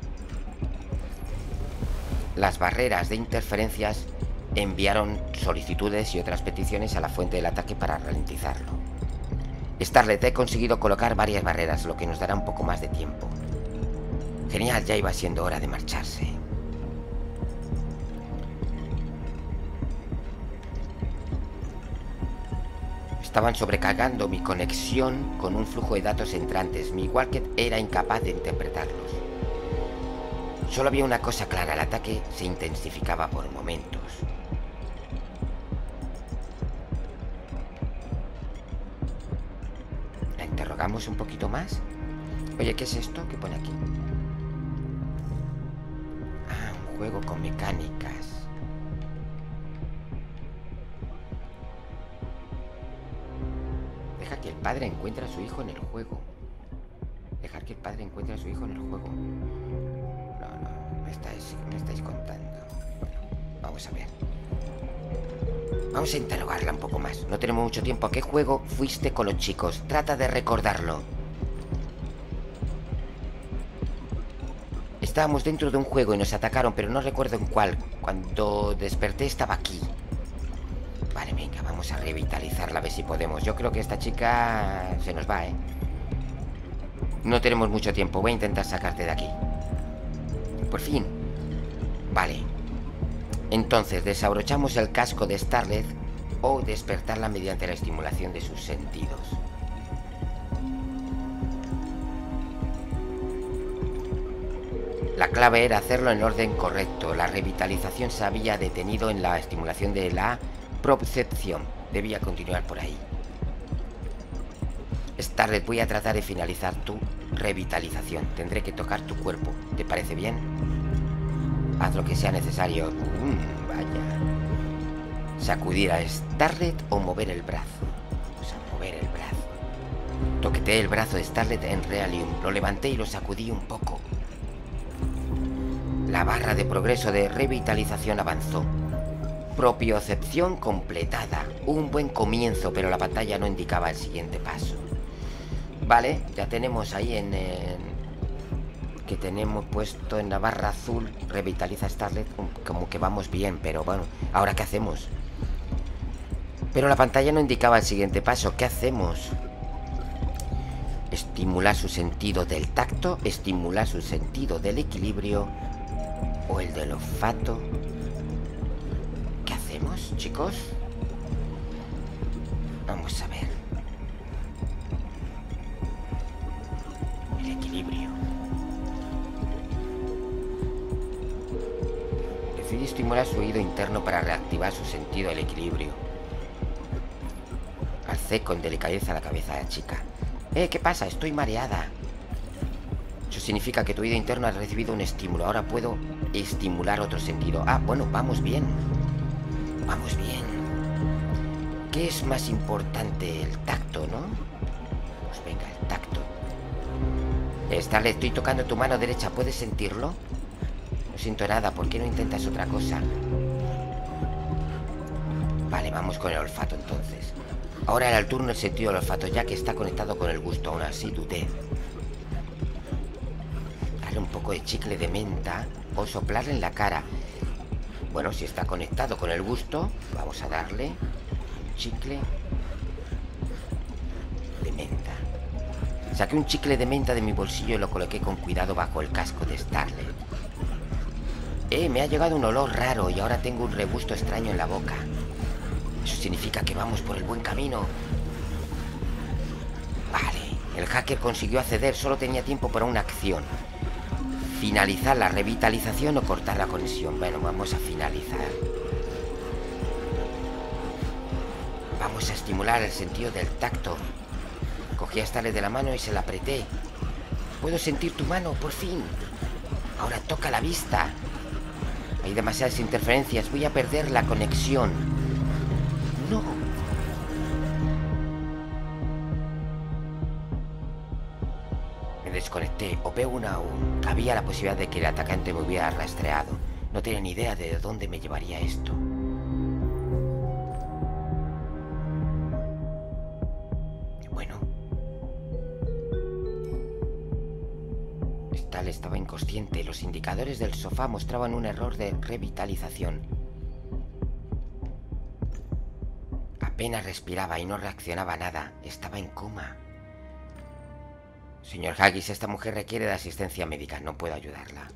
Las barreras de interferencias enviaron solicitudes y otras peticiones a la fuente del ataque para ralentizarlo. Starlet, he conseguido colocar varias barreras, lo que nos dará un poco más de tiempo. Genial, ya iba siendo hora de marcharse. Estaban sobrecargando mi conexión con un flujo de datos entrantes. Mi walket era incapaz de interpretarlos. Solo había una cosa clara, el ataque se intensificaba por momentos. ¿La interrogamos un poquito más? Oye, ¿qué es esto? ¿Qué pone aquí? Ah, un juego con mecánicas. Deja que el padre encuentre a su hijo en el juego. Dejar que el padre encuentre a su hijo en el juego. No, no, me estáis, me estáis contando. Bueno, vamos a ver. Vamos a interrogarla un poco más. No tenemos mucho tiempo. ¿A qué juego fuiste con los chicos? Trata de recordarlo. Estábamos dentro de un juego y nos atacaron, pero no recuerdo en cuál. Cuando desperté estaba aquí. Vale, venga, vamos a revitalizarla a ver si podemos. Yo creo que esta chica se nos va, ¿eh? No tenemos mucho tiempo. Voy a intentar sacarte de aquí. Por fin. Vale. Entonces, desabrochamos el casco de Starlet o despertarla mediante la estimulación de sus sentidos. La clave era hacerlo en orden correcto. La revitalización se había detenido en la estimulación de la propcepción. Debía continuar por ahí. Starlet, voy a tratar de finalizar tu revitalización. Tendré que tocar tu cuerpo. ¿Te parece bien? Haz lo que sea necesario. Mm, vaya. Sacudir a Starlet o mover el brazo. Vamos a mover el brazo. Toqueteé el brazo de Starlet en Realium. Lo levanté y lo sacudí un poco. La barra de progreso de revitalización avanzó. Propiocepción completada. Un buen comienzo, pero la pantalla no indicaba el siguiente paso. Vale, ya tenemos ahí en... en que tenemos puesto en la barra azul. Revitaliza Starlet. Como que vamos bien, pero bueno, ¿ahora qué hacemos? Pero la pantalla no indicaba el siguiente paso. ¿Qué hacemos? Estimular su sentido del tacto, estimular su sentido del equilibrio o el del olfato. ¿Qué hacemos, chicos? Vamos a ver. El equilibrio. Decidí estimular su oído interno para reactivar su sentido del equilibrio. Alcé con delicadeza la cabeza de la chica. Eh, ¿qué pasa? Estoy mareada. Eso significa que tu oído interno ha recibido un estímulo. Ahora puedo estimular otro sentido. Ah, bueno, vamos bien. Vamos bien. ¿Qué es más importante? El tacto, ¿no? Pues venga, el tacto. Starlet, estoy tocando tu mano derecha. ¿Puedes sentirlo? No siento nada. ¿Por qué no intentas otra cosa? Vale, vamos con el olfato entonces. Ahora era el turno del sentido del olfato, ya que está conectado con el gusto. Aún así dudé. darle un poco de chicle de menta o soplarle en la cara. Bueno, si está conectado con el gusto, vamos a darle un chicle de menta. Saqué un chicle de menta de mi bolsillo y lo coloqué con cuidado bajo el casco de Starlet. Eh, me ha llegado un olor raro y ahora tengo un regusto extraño en la boca. Eso significa que vamos por el buen camino. Vale, el hacker consiguió acceder, solo tenía tiempo para una acción. Finalizar la revitalización o cortar la conexión. Bueno, vamos a finalizar. Vamos a estimular el sentido del tacto. Cogí a Starlet de la mano y se la apreté. Puedo sentir tu mano, por fin. Ahora toca la vista. Hay demasiadas interferencias. Voy a perder la conexión. No. Me desconecté. O veo una U. Había la posibilidad de que el atacante me hubiera rastreado. No tenía ni idea de dónde me llevaría esto. Bueno. Tal estaba inconsciente. Los indicadores del sofá mostraban un error de revitalización. Apenas respiraba y no reaccionaba a nada. Estaba en coma. Señor Haggis, esta mujer requiere de asistencia médica. No puedo ayudarla.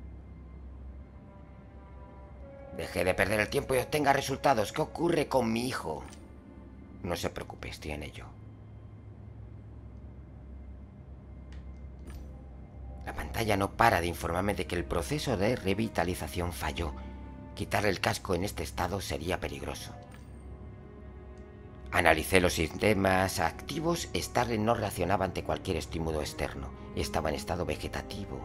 Deje de perder el tiempo y obtenga resultados. ¿Qué ocurre con mi hijo? No se preocupe, estoy en ello. La pantalla no para de informarme de que el proceso de revitalización falló. Quitarle el casco en este estado sería peligroso. Analicé los sistemas activos. Starlet no reaccionaba ante cualquier estímulo externo. Estaba en estado vegetativo.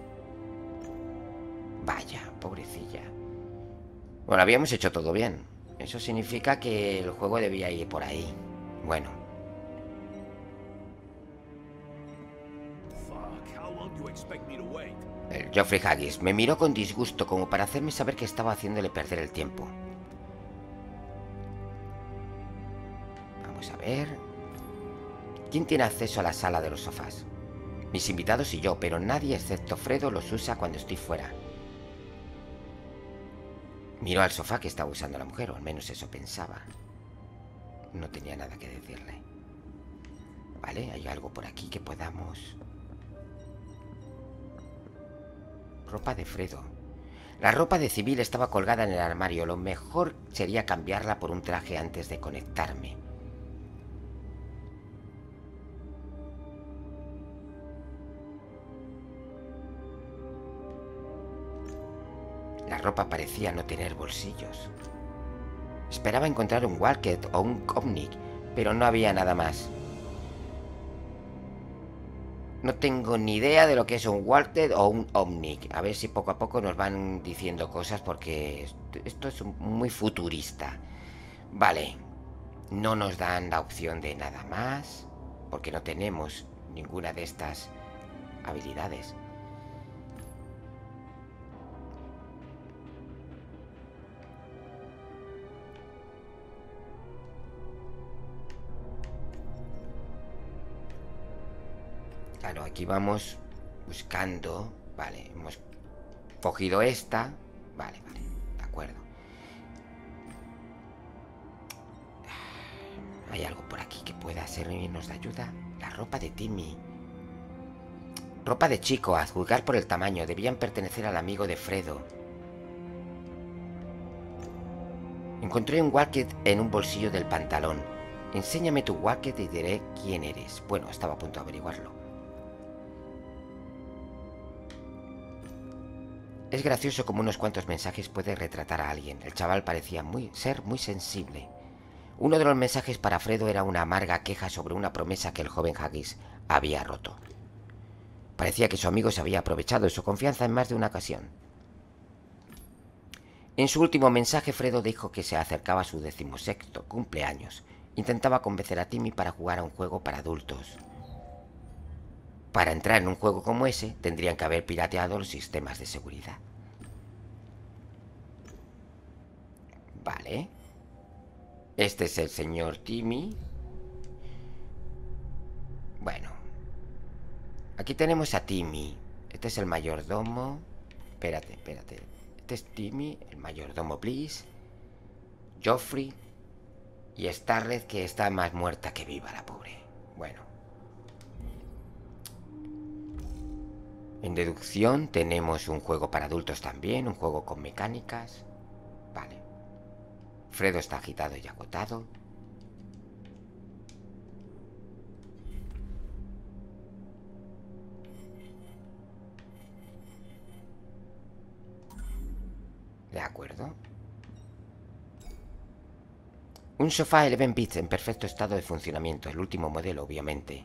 Vaya, pobrecilla. Bueno, habíamos hecho todo bien. Eso significa que el juego debía ir por ahí. Bueno. El Geoffrey Haggis me miró con disgusto, como para hacerme saber que estaba haciéndole perder el tiempo. Vamos a ver. ¿Quién tiene acceso a la sala de los sofás? Mis invitados y yo, pero nadie excepto Fredo los usa cuando estoy fuera. Miró al sofá que estaba usando la mujer, o al menos eso pensaba. No tenía nada que decirle. Vale, hay algo por aquí que podamos... Ropa de Fredo. La ropa de civil estaba colgada en el armario. Lo mejor sería cambiarla por un traje antes de conectarme. La ropa parecía no tener bolsillos. Esperaba encontrar un Walker o un Omnic, pero no había nada más. No tengo ni idea de lo que es un Walker o un Omnic. A ver si poco a poco nos van diciendo cosas, porque esto es muy futurista. Vale. No nos dan la opción de nada más, porque no tenemos ninguna de estas habilidades. Claro, aquí vamos buscando. Vale, hemos cogido esta. Vale, vale, de acuerdo. ¿Hay algo por aquí que pueda servirnos de ayuda? La ropa de Timmy. Ropa de chico, a juzgar por el tamaño. Debían pertenecer al amigo de Fredo. Encontré un wallet en un bolsillo del pantalón. Enséñame tu wallet y diré quién eres. Bueno, estaba a punto de averiguarlo. Es gracioso como unos cuantos mensajes puede retratar a alguien. El chaval parecía muy, ser muy sensible. Uno de los mensajes para Fredo era una amarga queja sobre una promesa que el joven Haggis había roto. Parecía que su amigo se había aprovechado de su confianza en más de una ocasión. En su último mensaje, Fredo dijo que se acercaba a su decimosexto cumpleaños. Intentaba convencer a Timmy para jugar a un juego para adultos. Para entrar en un juego como ese, tendrían que haber pirateado los sistemas de seguridad. Vale. Este es el señor Timmy. Bueno. Aquí tenemos a Timmy. Este es el mayordomo. Espérate, espérate. Este es Timmy, el mayordomo Bliss, Joffrey y Starlet, que está más muerta que viva, la pobre. Bueno. En deducción tenemos un juego para adultos también, un juego con mecánicas. Vale. Fredo está agitado y agotado. De acuerdo. Un sofá Eleven Bits en perfecto estado de funcionamiento. El último modelo, obviamente.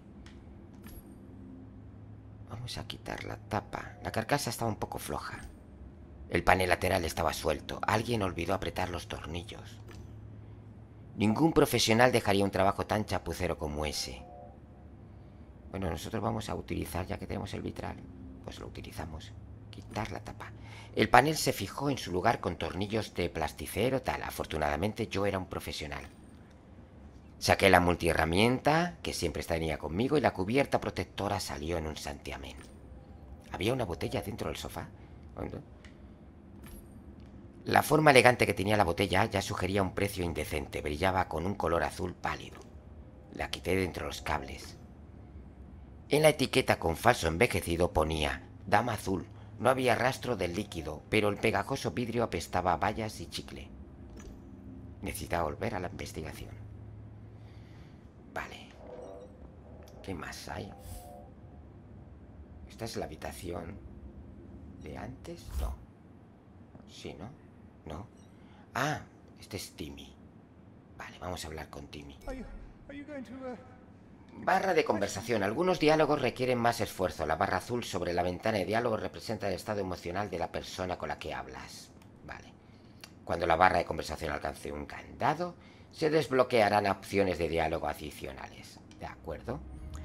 Vamos a quitar la tapa. La carcasa estaba un poco floja. El panel lateral estaba suelto. Alguien olvidó apretar los tornillos. Ningún profesional dejaría un trabajo tan chapucero como ese. Bueno, nosotros vamos a utilizar, ya que tenemos el vitral, pues lo utilizamos. Quitar la tapa. El panel se fijó en su lugar con tornillos de plasticero tal. Afortunadamente yo era un profesional. Saqué la multiherramienta, que siempre tenía conmigo, y la cubierta protectora salió en un santiamén. Había una botella dentro del sofá. La forma elegante que tenía la botella ya sugería un precio indecente. Brillaba con un color azul pálido. La quité de entre los cables. En la etiqueta con falso envejecido ponía Dama Azul. No había rastro del líquido, pero el pegajoso vidrio apestaba a bayas y chicle. Necesitaba volver a la investigación. Vale. ¿Qué más hay? ¿Esta es la habitación de antes? No. Sí, ¿no? No. Ah, este es Timmy. Vale, vamos a hablar con Timmy. Barra de conversación. Algunos diálogos requieren más esfuerzo. La barra azul sobre la ventana de diálogo representa el estado emocional de la persona con la que hablas. Vale. Cuando la barra de conversación alcance un candado, se desbloquearán opciones de diálogo adicionales. ¿De acuerdo?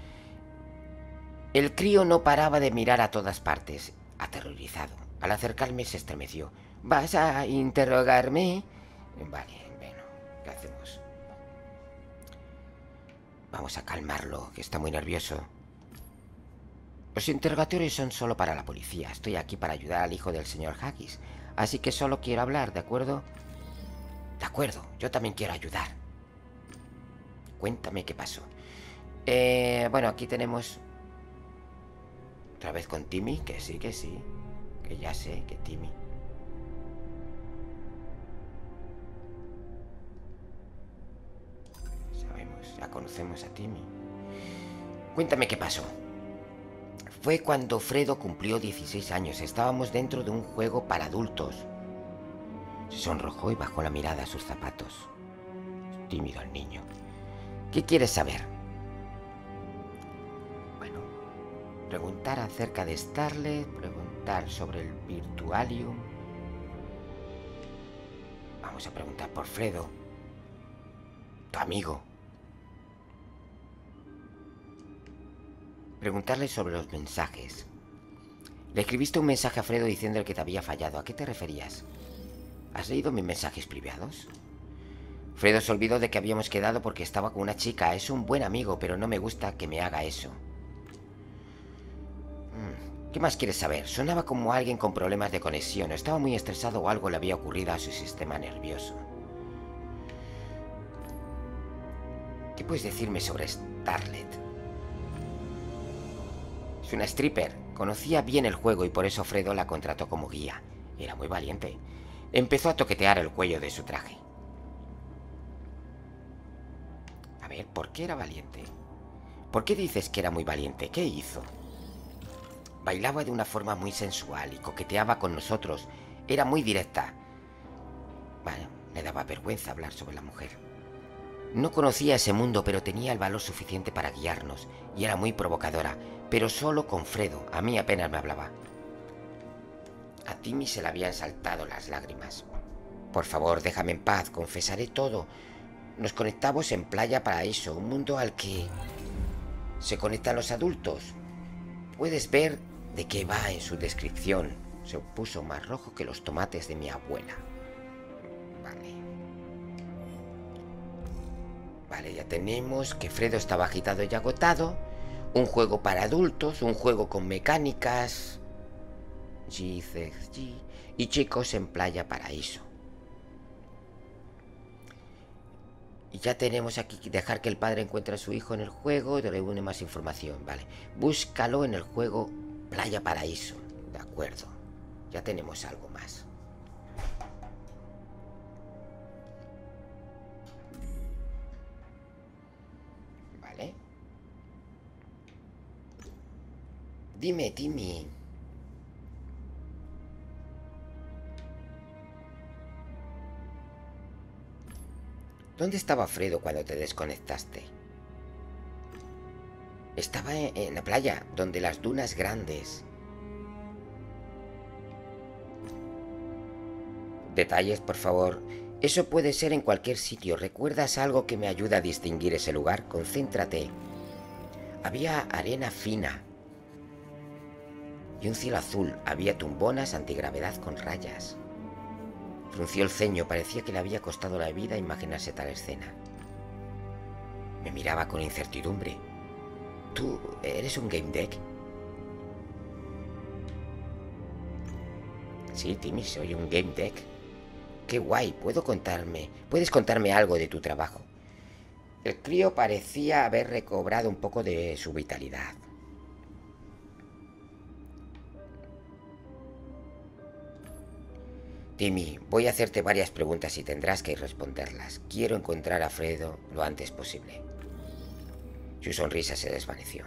El crío no paraba de mirar a todas partes, aterrorizado. Al acercarme se estremeció. ¿Vas a interrogarme? Vale, bueno, ¿qué hacemos? Vamos a calmarlo, que está muy nervioso. Los interrogatorios son solo para la policía. Estoy aquí para ayudar al hijo del señor Haggis. Así que solo quiero hablar, ¿de acuerdo? De acuerdo, yo también quiero ayudar. Cuéntame qué pasó. Eh, bueno, aquí tenemos... Otra vez con Timmy, que sí, que sí. Que ya sé, que Timmy. Sabemos, ya conocemos a Timmy. Cuéntame qué pasó. Fue cuando Fredo cumplió dieciséis años. Estábamos dentro de un juego para adultos. Se sonrojó y bajó la mirada a sus zapatos. Tímido el niño. ¿Qué quieres saber? Bueno, preguntar acerca de Starlet, preguntar sobre el Virtualium. Vamos a preguntar por Fredo, tu amigo. Preguntarle sobre los mensajes. Le escribiste un mensaje a Fredo diciéndole que te había fallado. ¿A qué te referías? ¿Has leído mis mensajes privados? Fredo se olvidó de que habíamos quedado porque estaba con una chica. Es un buen amigo, pero no me gusta que me haga eso. ¿Qué más quieres saber? Sonaba como alguien con problemas de conexión. Estaba muy estresado o algo le había ocurrido a su sistema nervioso. ¿Qué puedes decirme sobre Starlet? Es una stripper. Conocía bien el juego y por eso Fredo la contrató como guía. Era muy valiente. Empezó a toquetear el cuello de su traje. A ver, ¿por qué era valiente? ¿Por qué dices que era muy valiente? ¿Qué hizo? Bailaba de una forma muy sensual y coqueteaba con nosotros. Era muy directa. Bueno, le daba vergüenza hablar sobre la mujer. No conocía ese mundo, pero tenía el valor suficiente para guiarnos. Y era muy provocadora, pero solo con Fredo. A mí apenas me hablaba. A Timmy se le habían saltado las lágrimas. Por favor, déjame en paz, confesaré todo. Nos conectamos en Playa Paraíso, un mundo al que se conectan los adultos. Puedes ver de qué va en su descripción. Se puso más rojo que los tomates de mi abuela. Vale. Vale, ya tenemos que Fredo estaba agitado y agotado. Un juego para adultos, un juego con mecánicas. G, C, G. Y chicos en Playa Paraíso. Y ya tenemos aquí, dejar que el padre encuentre a su hijo en el juego, te reúne más información, vale. Búscalo en el juego Playa Paraíso, de acuerdo. Ya tenemos algo más. Vale. Dime, Timmy. ¿Dónde estaba Fredo cuando te desconectaste? Estaba en, en la playa, donde las dunas grandes. Detalles, por favor. Eso puede ser en cualquier sitio. ¿Recuerdas algo que me ayuda a distinguir ese lugar? Concéntrate. Había arena fina y un cielo azul. Había tumbonas antigravedad con rayas. Frunció el ceño, parecía que le había costado la vida imaginarse tal escena. Me miraba con incertidumbre. ¿Tú eres un game deck? Sí, Timmy, soy un game deck. Qué guay, ¿puedo contarme? ¿Puedes contarme algo de tu trabajo? El crío parecía haber recobrado un poco de su vitalidad. Timmy, voy a hacerte varias preguntas y tendrás que responderlas. Quiero encontrar a Fredo lo antes posible. Su sonrisa se desvaneció.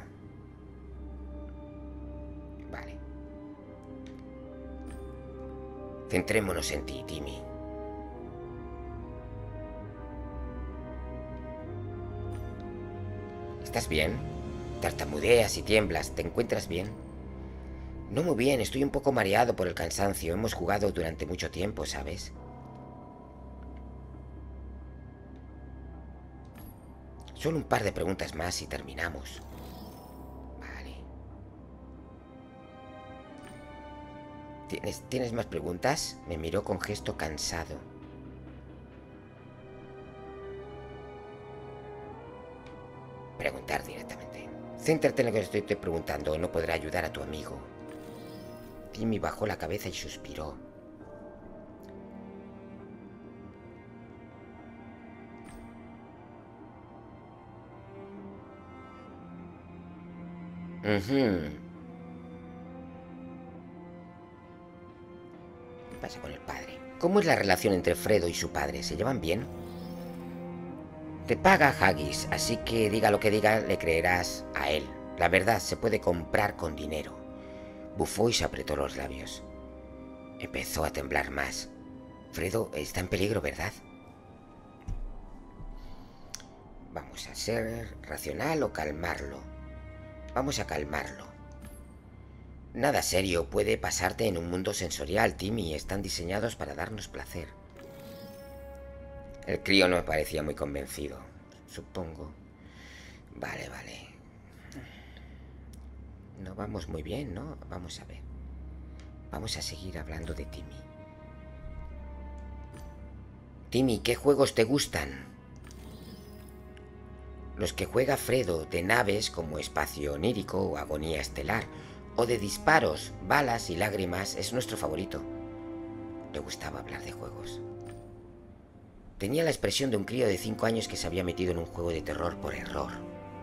Vale. Centrémonos en ti, Timmy. ¿Estás bien? Tartamudeas y tiemblas. ¿Te encuentras bien? No muy bien, estoy un poco mareado por el cansancio. Hemos jugado durante mucho tiempo, ¿sabes? Solo un par de preguntas más y terminamos. Vale. ¿Tienes, ¿Tienes más preguntas? Me miró con gesto cansado. Preguntar directamente. Céntrate en lo que estoy te preguntando, no podrá ayudar a tu amigo. Timmy bajó la cabeza y suspiró. Uh-huh. ¿Qué pasa con el padre? ¿Cómo es la relación entre Fredo y su padre? ¿Se llevan bien? Te paga Haggis, así que diga lo que diga, le creerás a él. La verdad se puede comprar con dinero. Bufó y se apretó los labios. Empezó a temblar más. Fredo está en peligro, ¿verdad? Vamos a ser racional o calmarlo. Vamos a calmarlo. Nada serio puede pasarte en un mundo sensorial, Timmy. Están diseñados para darnos placer. El crío no me parecía muy convencido, supongo. Vale, vale. No vamos muy bien, ¿no? Vamos a ver. Vamos a seguir hablando de Timmy. Timmy, ¿qué juegos te gustan? Los que juega Fredo, de naves como Espacio Onírico o Agonía Estelar, o de disparos, balas y lágrimas, es nuestro favorito. Le gustaba hablar de juegos. Tenía la expresión de un crío de cinco años que se había metido en un juego de terror por error.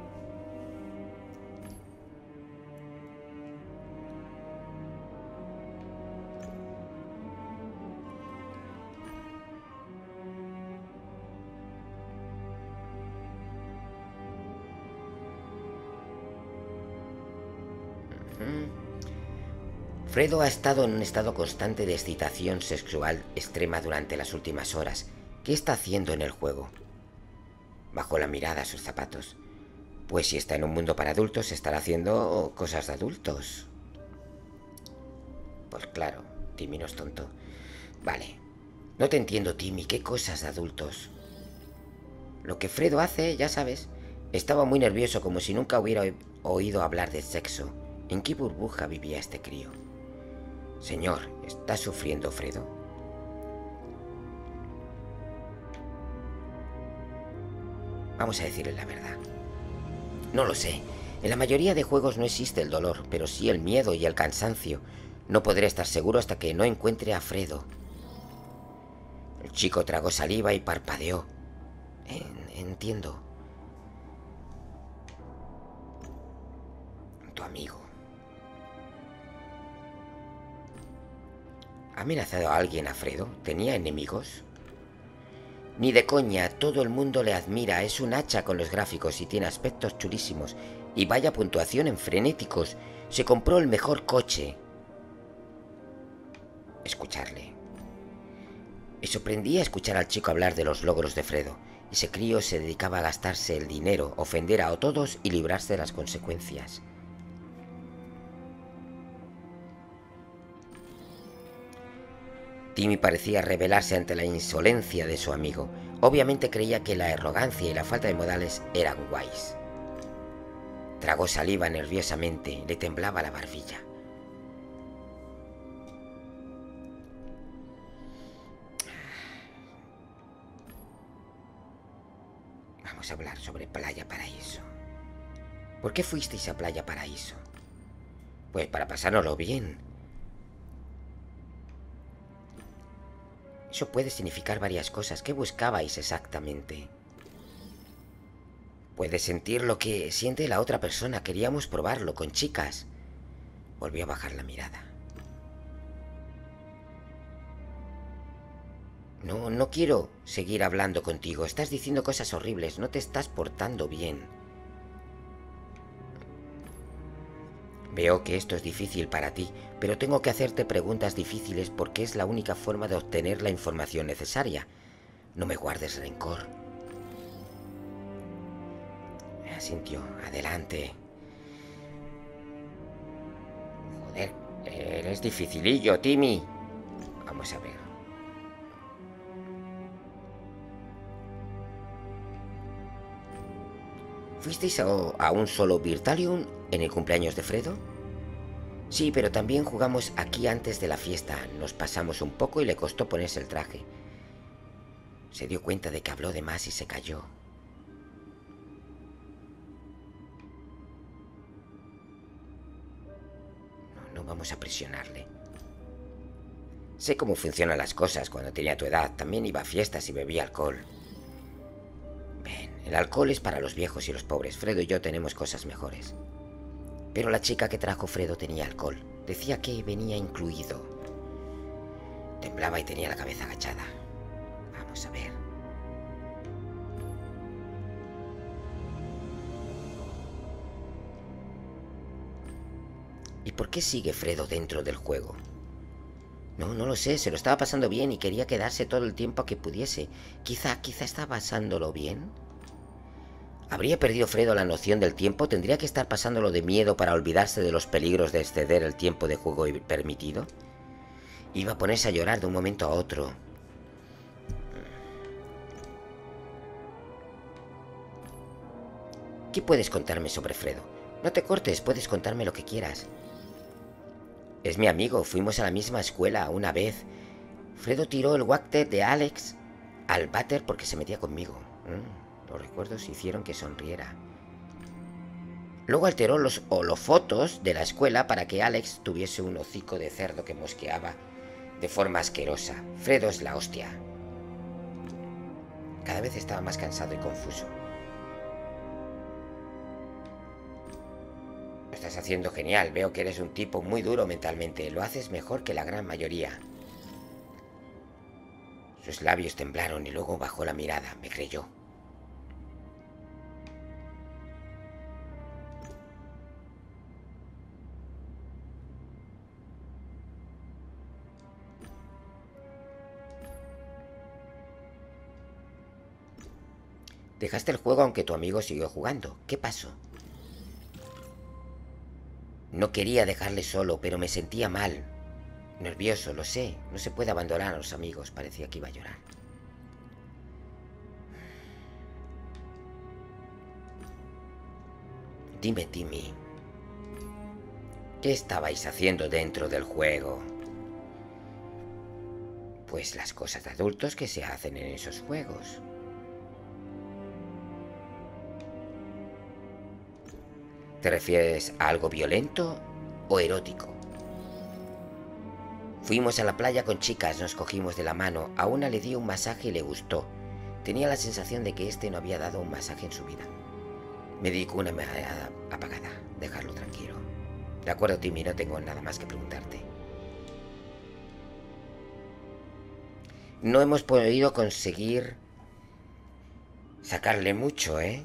Fredo ha estado en un estado constante de excitación sexual extrema durante las últimas horas. ¿Qué está haciendo en el juego? Bajó la mirada a sus zapatos. Pues si está en un mundo para adultos, estará haciendo cosas de adultos. Pues claro, Timmy no es tonto. Vale. No te entiendo, Timmy. ¿Qué cosas de adultos? Lo que Fredo hace, ya sabes. Estaba muy nervioso, como si nunca hubiera oído hablar de sexo. ¿En qué burbuja vivía este crío? Señor, ¿está sufriendo Fredo? Vamos a decirle la verdad. No lo sé. En la mayoría de juegos no existe el dolor, pero sí el miedo y el cansancio. No podré estar seguro hasta que no encuentre a Fredo. El chico tragó saliva y parpadeó. En- entiendo. Tu amigo. ¿Ha amenazado a alguien a Fredo? ¿Tenía enemigos? Ni de coña, todo el mundo le admira. Es un hacha con los gráficos y tiene aspectos chulísimos. Y vaya puntuación en frenéticos. Se compró el mejor coche. Escucharle. Me sorprendía escuchar al chico hablar de los logros de Fredo. Ese crío se dedicaba a gastarse el dinero, ofender a todos y librarse de las consecuencias. Timmy parecía rebelarse ante la insolencia de su amigo. Obviamente creía que la arrogancia y la falta de modales eran guays. Tragó saliva nerviosamente, le temblaba la barbilla. Vamos a hablar sobre Playa Paraíso. ¿Por qué fuisteis a Playa Paraíso? Pues para pasárnoslo bien. Eso puede significar varias cosas. ¿Qué buscabais exactamente? Puedes sentir lo que siente la otra persona. Queríamos probarlo con chicas. Volvió a bajar la mirada. No, no quiero seguir hablando contigo. Estás diciendo cosas horribles. No te estás portando bien. Veo que esto es difícil para ti, pero tengo que hacerte preguntas difíciles porque es la única forma de obtener la información necesaria. No me guardes rencor. Asintió. Adelante. Joder, eres dificilillo, Timmy. Vamos a ver. ¿Fuisteis a, a un solo Virtalium en el cumpleaños de Fredo? Sí, pero también jugamos aquí antes de la fiesta. Nos pasamos un poco y le costó ponerse el traje. Se dio cuenta de que habló de más y se calló. No, no vamos a presionarle. Sé cómo funcionan las cosas. Cuando tenía tu edad también iba a fiestas y bebía alcohol. Ven, el alcohol es para los viejos y los pobres. Fredo y yo tenemos cosas mejores. Pero la chica que trajo Fredo tenía alcohol. Decía que venía incluido. Temblaba y tenía la cabeza agachada. Vamos a ver. ¿Y por qué sigue Fredo dentro del juego? No, no lo sé. Se lo estaba pasando bien y quería quedarse todo el tiempo que pudiese. Quizá, quizá estaba pasándolo bien. ¿Habría perdido Fredo la noción del tiempo? ¿Tendría que estar pasándolo de miedo para olvidarse de los peligros de exceder el tiempo de juego permitido? Iba a ponerse a llorar de un momento a otro. ¿Qué puedes contarme sobre Fredo? No te cortes, puedes contarme lo que quieras. Es mi amigo, fuimos a la misma escuela una vez. Fredo tiró el water de Alex al váter porque se metía conmigo. Mm, los recuerdos hicieron que sonriera. Luego alteró los holofotos de la escuela para que Alex tuviese un hocico de cerdo que mosqueaba de forma asquerosa. Fredo es la hostia. Cada vez estaba más cansado y confuso. Lo estás haciendo genial. Veo que eres un tipo muy duro mentalmente. Lo haces mejor que la gran mayoría. Sus labios temblaron y luego bajó la mirada. Me creyó. Dejaste el juego aunque tu amigo siguió jugando. ¿Qué pasó? No quería dejarle solo, pero me sentía mal. Nervioso, lo sé. No se puede abandonar a los amigos. Parecía que iba a llorar. Dime, Timmy. ¿Qué estabais haciendo dentro del juego? Pues las cosas de adultos que se hacen en esos juegos. ¿Te refieres a algo violento o erótico? Fuimos a la playa con chicas, nos cogimos de la mano. A una le di un masaje y le gustó. Tenía la sensación de que este no había dado un masaje en su vida. Me dedicó una mirada apagada. Dejarlo tranquilo. De acuerdo, Timmy, no tengo nada más que preguntarte. No hemos podido conseguir sacarle mucho, ¿eh?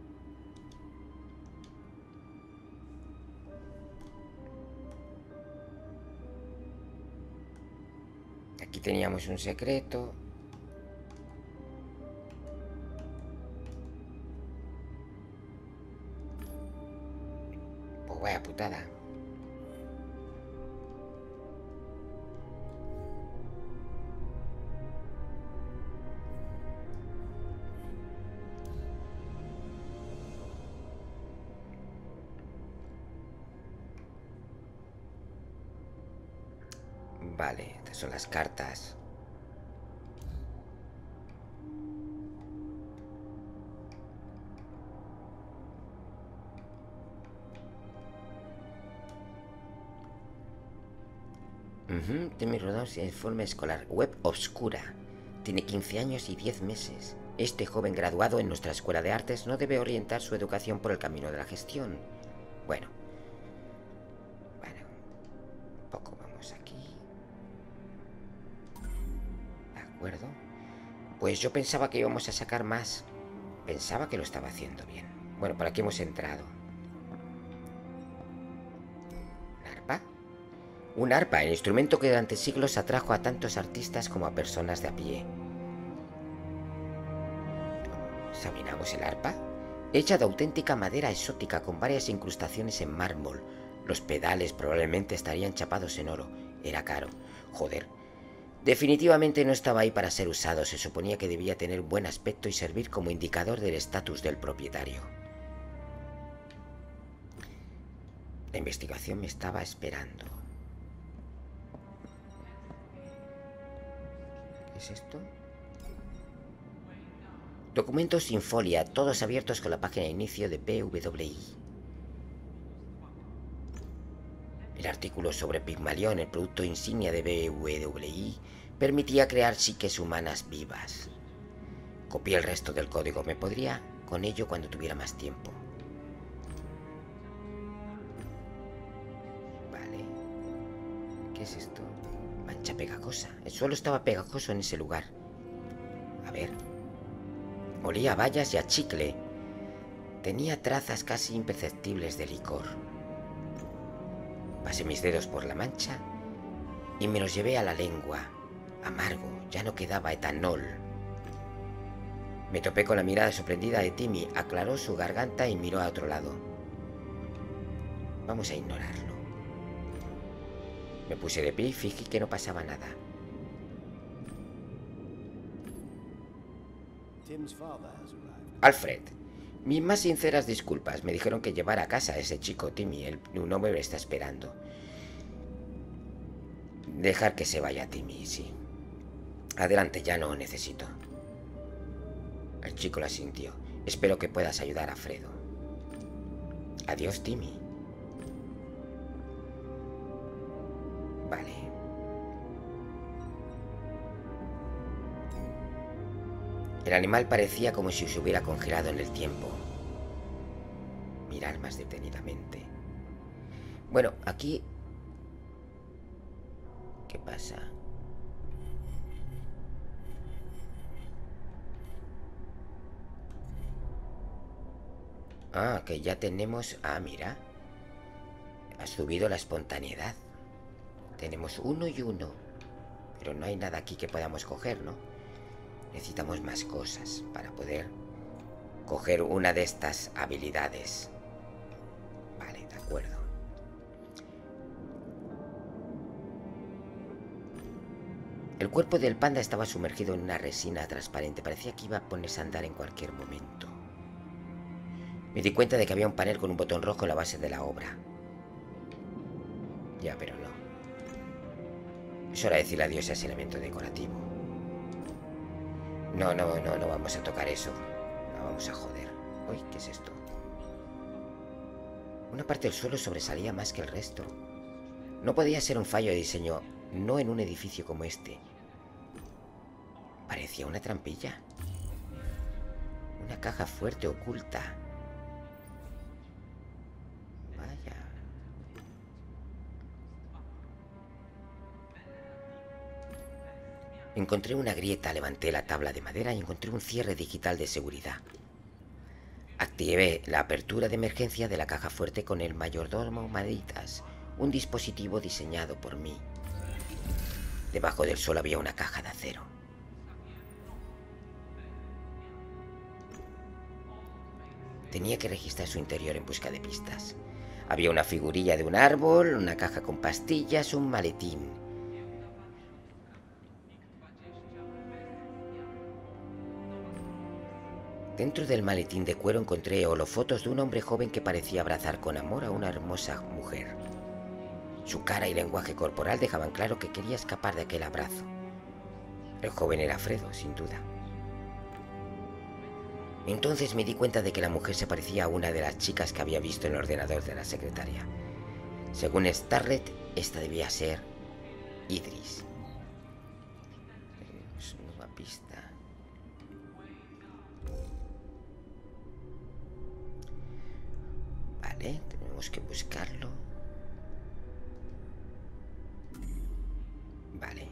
Aquí teníamos un secreto. Pues vaya putada. Vale, estas son las cartas. Uh-huh. Timmy Rodón, informe escolar. Web obscura. Tiene quince años y diez meses. Este joven graduado en nuestra escuela de artes no debe orientar su educación por el camino de la gestión. Bueno. Bueno. Poco vamos aquí. De acuerdo. Pues yo pensaba que íbamos a sacar más. Pensaba que lo estaba haciendo bien. Bueno, por aquí hemos entrado. Un arpa, el instrumento que durante siglos atrajo a tantos artistas como a personas de a pie. ¿Examinamos el arpa? Hecha de auténtica madera exótica con varias incrustaciones en mármol. Los pedales probablemente estarían chapados en oro. Era caro. Joder. Definitivamente no estaba ahí para ser usado. Se suponía que debía tener buen aspecto y servir como indicador del estatus del propietario. La investigación me estaba esperando. ¿Qué es esto? Documentos sin folia, todos abiertos con la página de inicio de B W I. El artículo sobre Pigmalión, el producto insignia de B W I, permitía crear psiques humanas vivas. Copié el resto del código. Me podría con ello cuando tuviera más tiempo. Vale. ¿Qué es esto? Mancha pegajosa. El suelo estaba pegajoso en ese lugar. A ver. Olía a bayas y a chicle. Tenía trazas casi imperceptibles de licor. Pasé mis dedos por la mancha y me los llevé a la lengua. Amargo, ya no quedaba etanol. Me topé con la mirada sorprendida de Timmy. Aclaró su garganta y miró a otro lado. Vamos a ignorarlo. Me puse de pie y fingí que no pasaba nada. Alfred, mis más sinceras disculpas. Me dijeron que llevara a casa a ese chico Timmy. El, un hombre me está esperando. Dejar que se vaya Timmy, sí. Adelante, ya no necesito. El chico la sintió. Espero que puedas ayudar a Fredo. Adiós, Timmy. Vale. El animal parecía como si se hubiera congelado en el tiempo. Mirar más detenidamente. Bueno, aquí... ¿Qué pasa? Ah, que ya tenemos... Ah, mira. Ha subido la espontaneidad. Tenemos uno y uno. Pero no hay nada aquí que podamos coger, ¿no? Necesitamos más cosas para poder coger una de estas habilidades. Vale, de acuerdo. El cuerpo del panda estaba sumergido en una resina transparente. Parecía que iba a ponerse a andar en cualquier momento. Me di cuenta de que había un panel con un botón rojo en la base de la obra. Ya, pero no. Es hora de decirle adiós a ese elemento decorativo. No, no, no, no vamos a tocar eso. No vamos a joder. Uy, ¿qué es esto? Una parte del suelo sobresalía más que el resto. No podía ser un fallo de diseño no en un edificio como este. Parecía una trampilla. Una caja fuerte oculta. Vaya. Encontré una grieta, levanté la tabla de madera y encontré un cierre digital de seguridad. Activé la apertura de emergencia de la caja fuerte con el mayordomo Maritas, un dispositivo diseñado por mí. Debajo del suelo había una caja de acero. Tenía que registrar su interior en busca de pistas. Había una figurilla de un árbol, una caja con pastillas, un maletín. Dentro del maletín de cuero encontré holofotos de un hombre joven que parecía abrazar con amor a una hermosa mujer. Su cara y lenguaje corporal dejaban claro que quería escapar de aquel abrazo. El joven era Fredo, sin duda. Entonces me di cuenta de que la mujer se parecía a una de las chicas que había visto en el ordenador de la secretaria. Según Starlet, esta debía ser Idris. Es una pista. Vale, tenemos que buscarlo. Vale.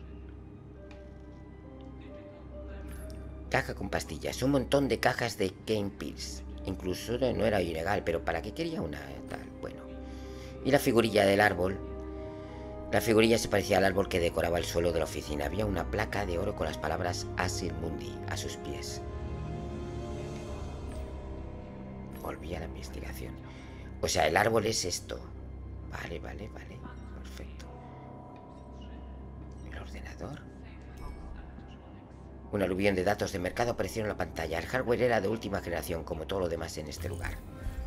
Caja con pastillas, un montón de cajas de Game Pills. Incluso no era ilegal, pero ¿para qué quería una tal? Bueno. Y la figurilla del árbol. La figurilla se parecía al árbol que decoraba el suelo de la oficina. Había una placa de oro con las palabras Asir Mundi a sus pies. Volví a la investigación. O sea, el árbol es esto. Vale, vale, vale. Perfecto. El ordenador. Un aluvión de datos de mercado apareció en la pantalla. El hardware era de última generación, como todo lo demás en este lugar.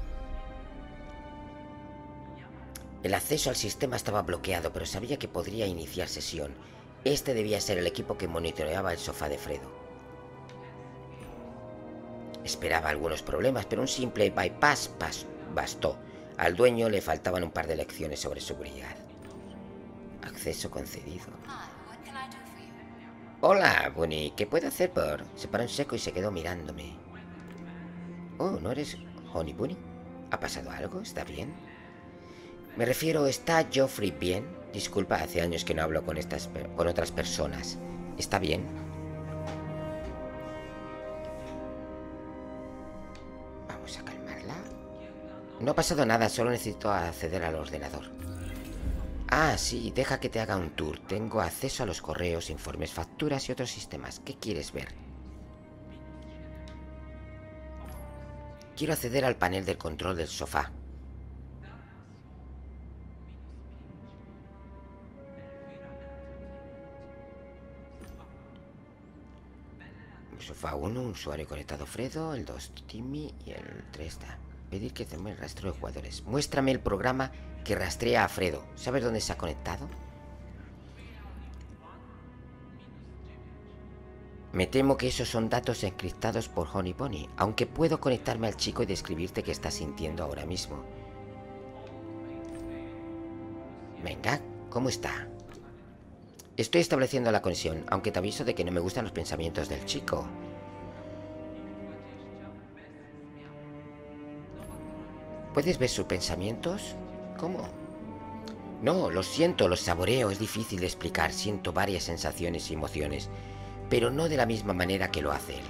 El acceso al sistema estaba bloqueado, pero sabía que podría iniciar sesión. Este debía ser el equipo que monitoreaba el sofá de Fredo. Esperaba algunos problemas, pero un simple bypass bastó. Al dueño le faltaban un par de lecciones sobre seguridad. Acceso concedido. Hola, Bunny, ¿qué puedo hacer por...? Se paró en seco y se quedó mirándome. Oh, ¿no eres Honey Bunny? ¿Ha pasado algo? ¿Está bien? Me refiero, ¿está Geoffrey bien? Disculpa, hace años que no hablo con, estas, con otras personas. ¿Está bien? Vamos a calmarla. No ha pasado nada, solo necesito acceder al ordenador. Ah, sí, deja que te haga un tour. Tengo acceso a los correos, informes, facturas y otros sistemas. ¿Qué quieres ver? Quiero acceder al panel del control del sofá. Sofá uno, usuario conectado Fredo, el dos Timmy y el tres da. Pedir que tome el rastro de jugadores. Muéstrame el programa que rastrea a Fredo. ¿Sabes dónde se ha conectado? Me temo que esos son datos encriptados por Honey Bunny, aunque puedo conectarme al chico y describirte qué está sintiendo ahora mismo. Venga, ¿cómo está? Estoy estableciendo la conexión, aunque te aviso de que no me gustan los pensamientos del chico. ¿Puedes ver sus pensamientos? ¿Cómo? No, lo siento, los saboreo, es difícil de explicar. Siento varias sensaciones y emociones, pero no de la misma manera que lo hace él.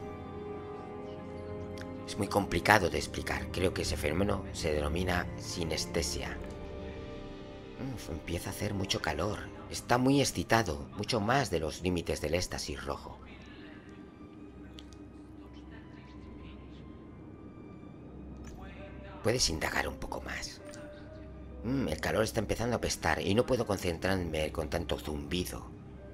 Es muy complicado de explicar. Creo que ese fenómeno se denomina sinestesia. Uf, empieza a hacer mucho calor. Está muy excitado, mucho más de los límites del éxtasis rojo. ¿Puedes indagar un poco más? Mm, el calor está empezando a apestar y no puedo concentrarme con tanto zumbido.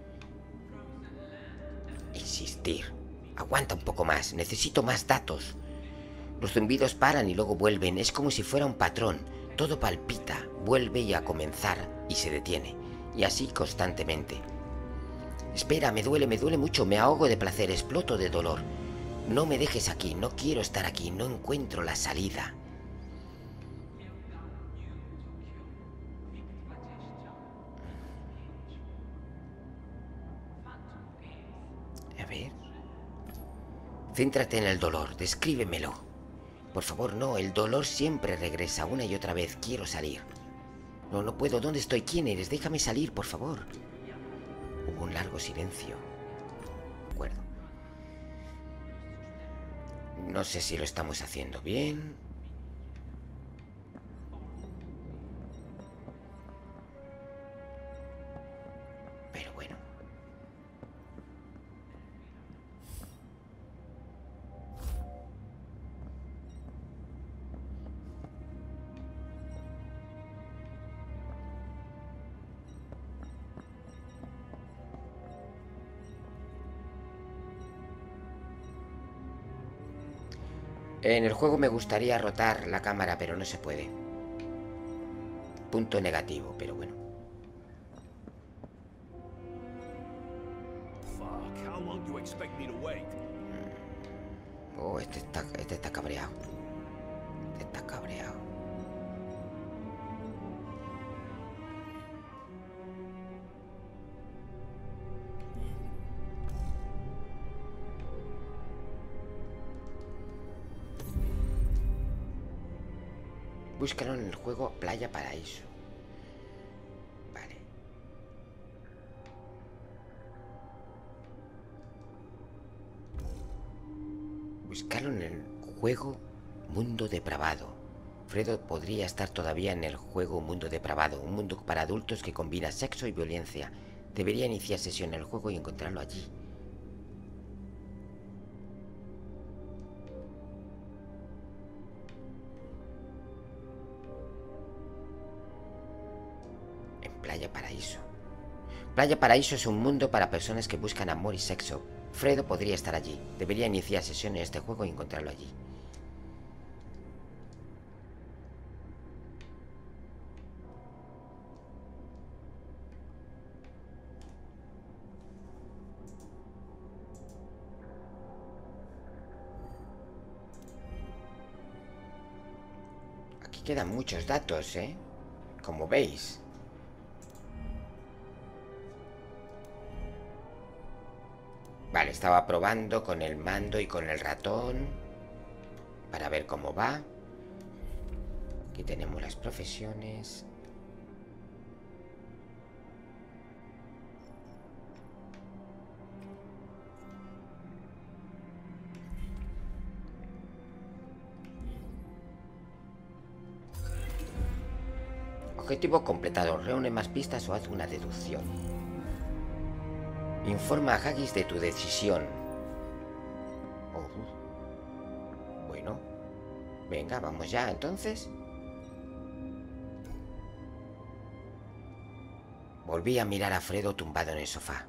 Insistir. Aguanta un poco más, necesito más datos. Los zumbidos paran y luego vuelven, es como si fuera un patrón. Todo palpita, vuelve y a comenzar y se detiene. Y así constantemente. Espera, me duele, me duele mucho, me ahogo de placer, exploto de dolor. No me dejes aquí, no quiero estar aquí, no encuentro la salida. Céntrate en el dolor, descríbemelo. Por favor, no, el dolor siempre regresa una y otra vez. Quiero salir. No, no puedo. ¿Dónde estoy? ¿Quién eres? Déjame salir, por favor. Hubo un largo silencio. De acuerdo. No sé si lo estamos haciendo bien. Pero bueno. En el juego me gustaría rotar la cámara, pero no se puede. Punto negativo, pero bueno. Oh, este está, este está cabreado. Este está cabreado. Búscalo en el juego Playa Paraíso. Vale. Búscalo en el juego Mundo Depravado. Fredo podría estar todavía en el juego Mundo Depravado, un mundo para adultos que combina sexo y violencia. Debería iniciar sesión en el juego y encontrarlo allí. Playa Paraíso. Playa Paraíso es un mundo para personas que buscan amor y sexo. Fredo podría estar allí. Debería iniciar sesión en este juego y encontrarlo allí. Aquí quedan muchos datos, ¿eh? Como veis. Vale, estaba probando con el mando y con el ratón para ver cómo va. Aquí tenemos las profesiones. Objetivo completado. Reúne más pistas o haz una deducción. Informa a Haggis de tu decisión. Oh. Bueno. Venga, vamos ya, entonces. Volví a mirar a Fredo tumbado en el sofá.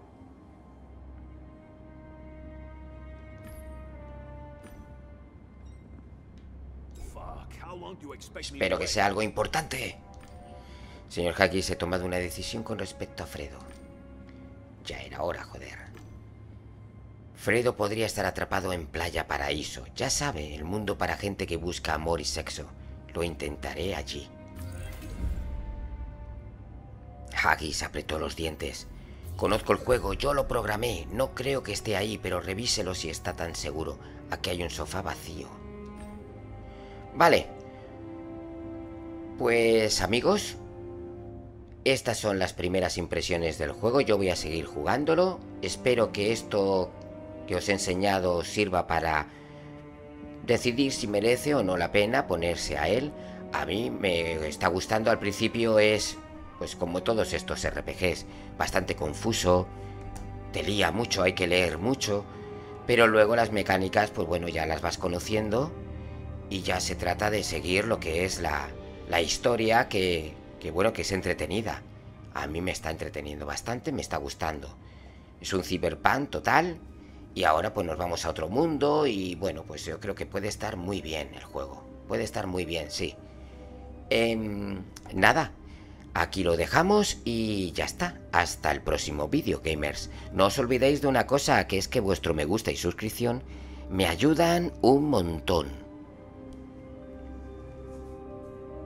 Espero que sea algo importante. Señor Haggis, he tomado una decisión con respecto a Fredo. Ya era hora, joder. Fredo podría estar atrapado en Playa Paraíso. Ya sabe, el mundo para gente que busca amor y sexo. Lo intentaré allí. Haggis apretó los dientes. Conozco el juego, yo lo programé. No creo que esté ahí, pero revíselo si está tan seguro. Aquí hay un sofá vacío. Vale. Pues, amigos, estas son las primeras impresiones del juego. Yo voy a seguir jugándolo. Espero que esto que os he enseñado os sirva para decidir si merece o no la pena ponerse a él. A mí me está gustando. Al principio es, pues como todos estos R P Gs, bastante confuso. Te lía mucho, hay que leer mucho. Pero luego las mecánicas, pues bueno, ya las vas conociendo. Y ya se trata de seguir lo que es la, la historia que... que bueno, que es entretenida. A mí me está entreteniendo bastante, me está gustando. Es un cyberpunk total. Y ahora pues nos vamos a otro mundo. Y bueno, pues yo creo que puede estar muy bien el juego. Puede estar muy bien, sí. eh, Nada, aquí lo dejamos y ya está. Hasta el próximo vídeo, gamers. No os olvidéis de una cosa, que es que vuestro me gusta y suscripción me ayudan un montón.